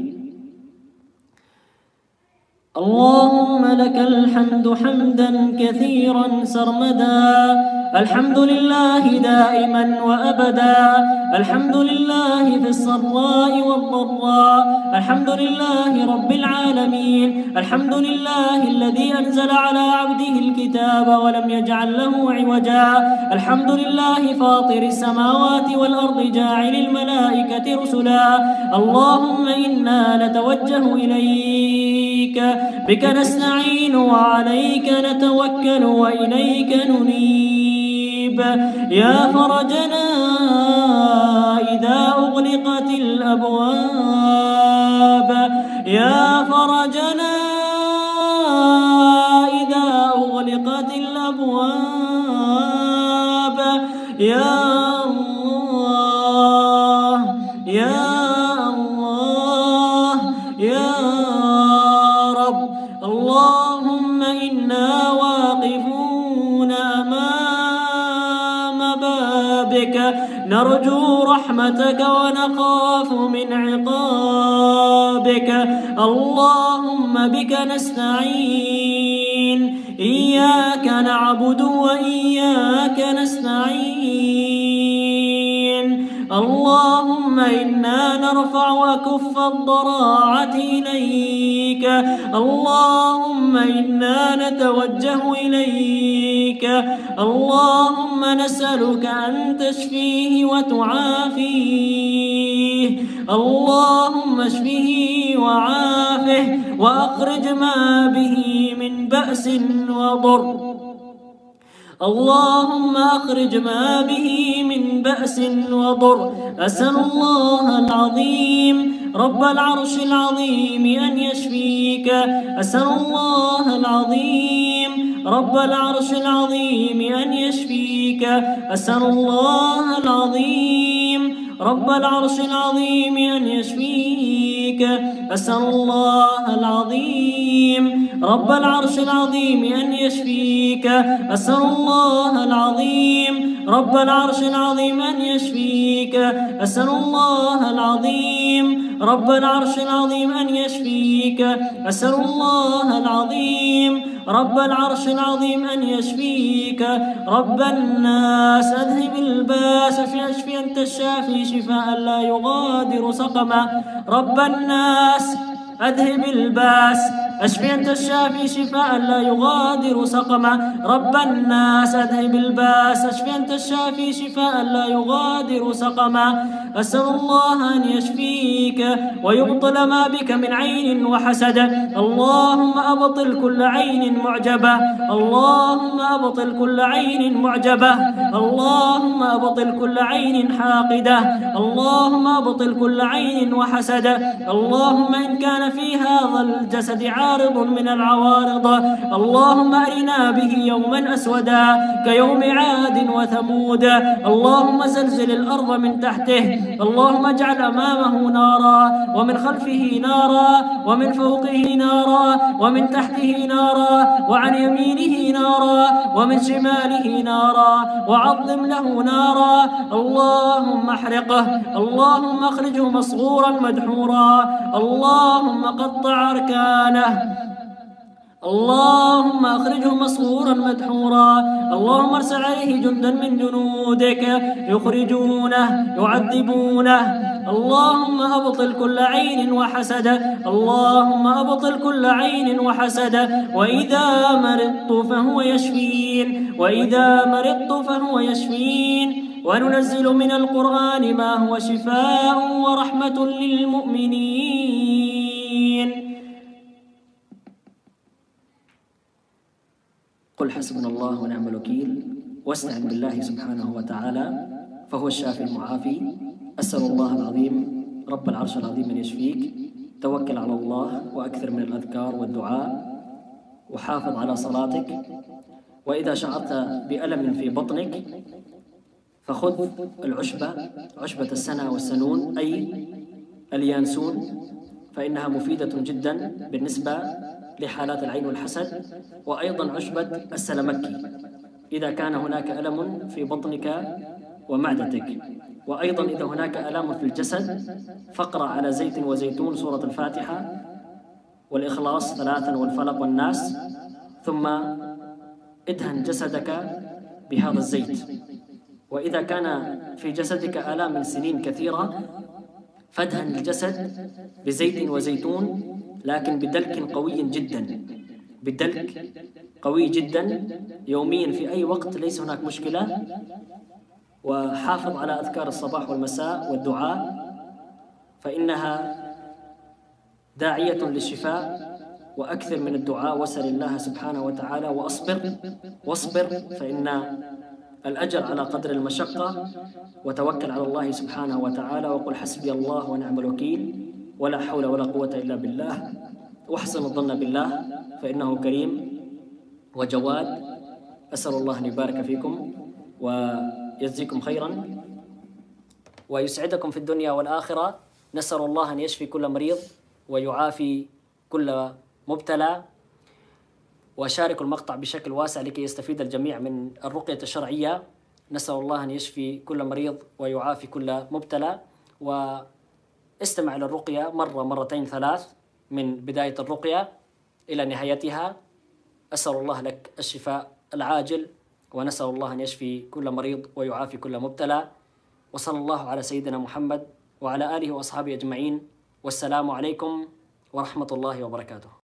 اللهم لك الحمد حمدا كثيرا سرمدا الحمد لله دائما وأبدا الحمد لله في السراء والضراء الحمد لله رب العالمين الحمد لله الذي أنزل على عبده الكتاب ولم يجعل له عوجا الحمد لله فاطر السماوات والأرض جاعل الملائكة رسلا. اللهم إنا نتوجه إليك بك نستعين وعليك نتوكل وإليك ننيب يا فرجنا إذا أغلقت الأبواب يا فرجنا إذا أغلقت الأبواب يا الله يا الله يا اللهم إنا واقفون أمام بابك نرجو رحمتك ونخاف من عقابك. اللهم بك نستعين إياك نعبد وإياك نستعين. اللهم إنا نرفع أكف الضراعة إليك. اللهم إنا نتوجه إليك. اللهم نسألك أن تشفيه وتعافيه. اللهم اشفه وعافه وأخرج ما به من بأس وضر. اللهم أخرج ما به من بأس وضر. أسأل الله العظيم رب العرش العظيم أن يشفيك. أسأل الله العظيم رب العرش العظيم أن يشفيك. أسأل الله العظيم رب العرش العظيم أن يشفيك. أسأل الله العظيم رب العرش العظيم أن يشفيك. أسأل الله العظيم رب العرش العظيم أن يشفيك. أسأل الله العظيم رب العرش العظيم أن يشفيك. أسأل الله العظيم رب العرش العظيم أن يشفيك. رب الناس أذهب الباس اشف أنت الشافي شفاء لا يغادر سقما. رب الناس أذهب الباس اشف أنت الشافي شفاء لا يغادر سقما. رب الناس أذهب الباس اشف أنت الشافي شفاء لا يغادر سقما. أسأل الله أن يشفيك ويبطل ما بك من عين وحسد. اللهم أبطل كل عين معجبة. اللهم أبطل كل عين معجبة. اللهم أبطل كل عين حاقدة. اللهم أبطل كل عين وحسد. اللهم إن كان في هذا الجسد عارض من العوارض اللهم أرنا به يوما أسودا كيوم عاد وثمود. اللهم زلزل الأرض من تحته. اللهم اجعل أمامه نارا ومن خلفه نارا ومن فوقه نارا ومن تحته نارا وعن يمينه نارا ومن شماله نارا وعظم له نارا. اللهم احرقه. اللهم اخرجه مصغورا مدحورا. اللهم قطع أركانه. اللهم أخرجه مصغورا مدحورا. اللهم ارسل عليه جندا من جنودك يخرجونه يعذبونه. اللهم أبطل كل عين وحسد. اللهم أبطل كل عين وحسد. وإذا مرضت فهو يشفين. وإذا مرضت فهو يشفين. وننزل من القرآن ما هو شفاء ورحمة للمؤمنين. قل حسبنا الله ونعم الوكيل واستعن بالله سبحانه وتعالى فهو الشافي المعافي. أسأل الله العظيم رب العرش العظيم أن يشفيك. توكل على الله وأكثر من الأذكار والدعاء وحافظ على صلاتك. وإذا شعرت بألم في بطنك فخذ العشبة عشبة السنة والسنون أي اليانسون فإنها مفيدة جدا بالنسبة لحالات العين والحسد. وأيضا عشبة السلمكي إذا كان هناك ألم في بطنك ومعدتك. وأيضا إذا هناك ألام في الجسد فاقرأ على زيت وزيتون سورة الفاتحة والإخلاص ثلاثا والفلق والناس ثم ادهن جسدك بهذا الزيت. وإذا كان في جسدك آلام من سنين كثيرة فادهن الجسد بزيت وزيتون لكن بدلك قوي جدا. بدلك قوي جدا يوميا في أي وقت ليس هناك مشكلة. وحافظ على أذكار الصباح والمساء والدعاء فإنها داعية للشفاء. وأكثر من الدعاء واسأل الله سبحانه وتعالى وأصبر واصبر فإن الأجر على قدر المشقة. وتوكل على الله سبحانه وتعالى وقل حسبي الله ونعم الوكيل ولا حول ولا قوة إلا بالله. واحسن الظن بالله فإنه كريم وجواد. أسأل الله أن يبارك فيكم ويجزيكم خيرا ويسعدكم في الدنيا والآخرة. نسأل الله أن يشفي كل مريض ويعافي كل مبتلى. وشاركوا المقطع بشكل واسع لكي يستفيد الجميع من الرقية الشرعية. نسأل الله أن يشفي كل مريض ويعافي كل مبتلى. واستمع إلى الرقية مرة مرتين ثلاث من بداية الرقية إلى نهايتها. أسأل الله لك الشفاء العاجل ونسأل الله أن يشفي كل مريض ويعافي كل مبتلى. وصلى الله على سيدنا محمد وعلى آله وأصحابه أجمعين. والسلام عليكم ورحمة الله وبركاته.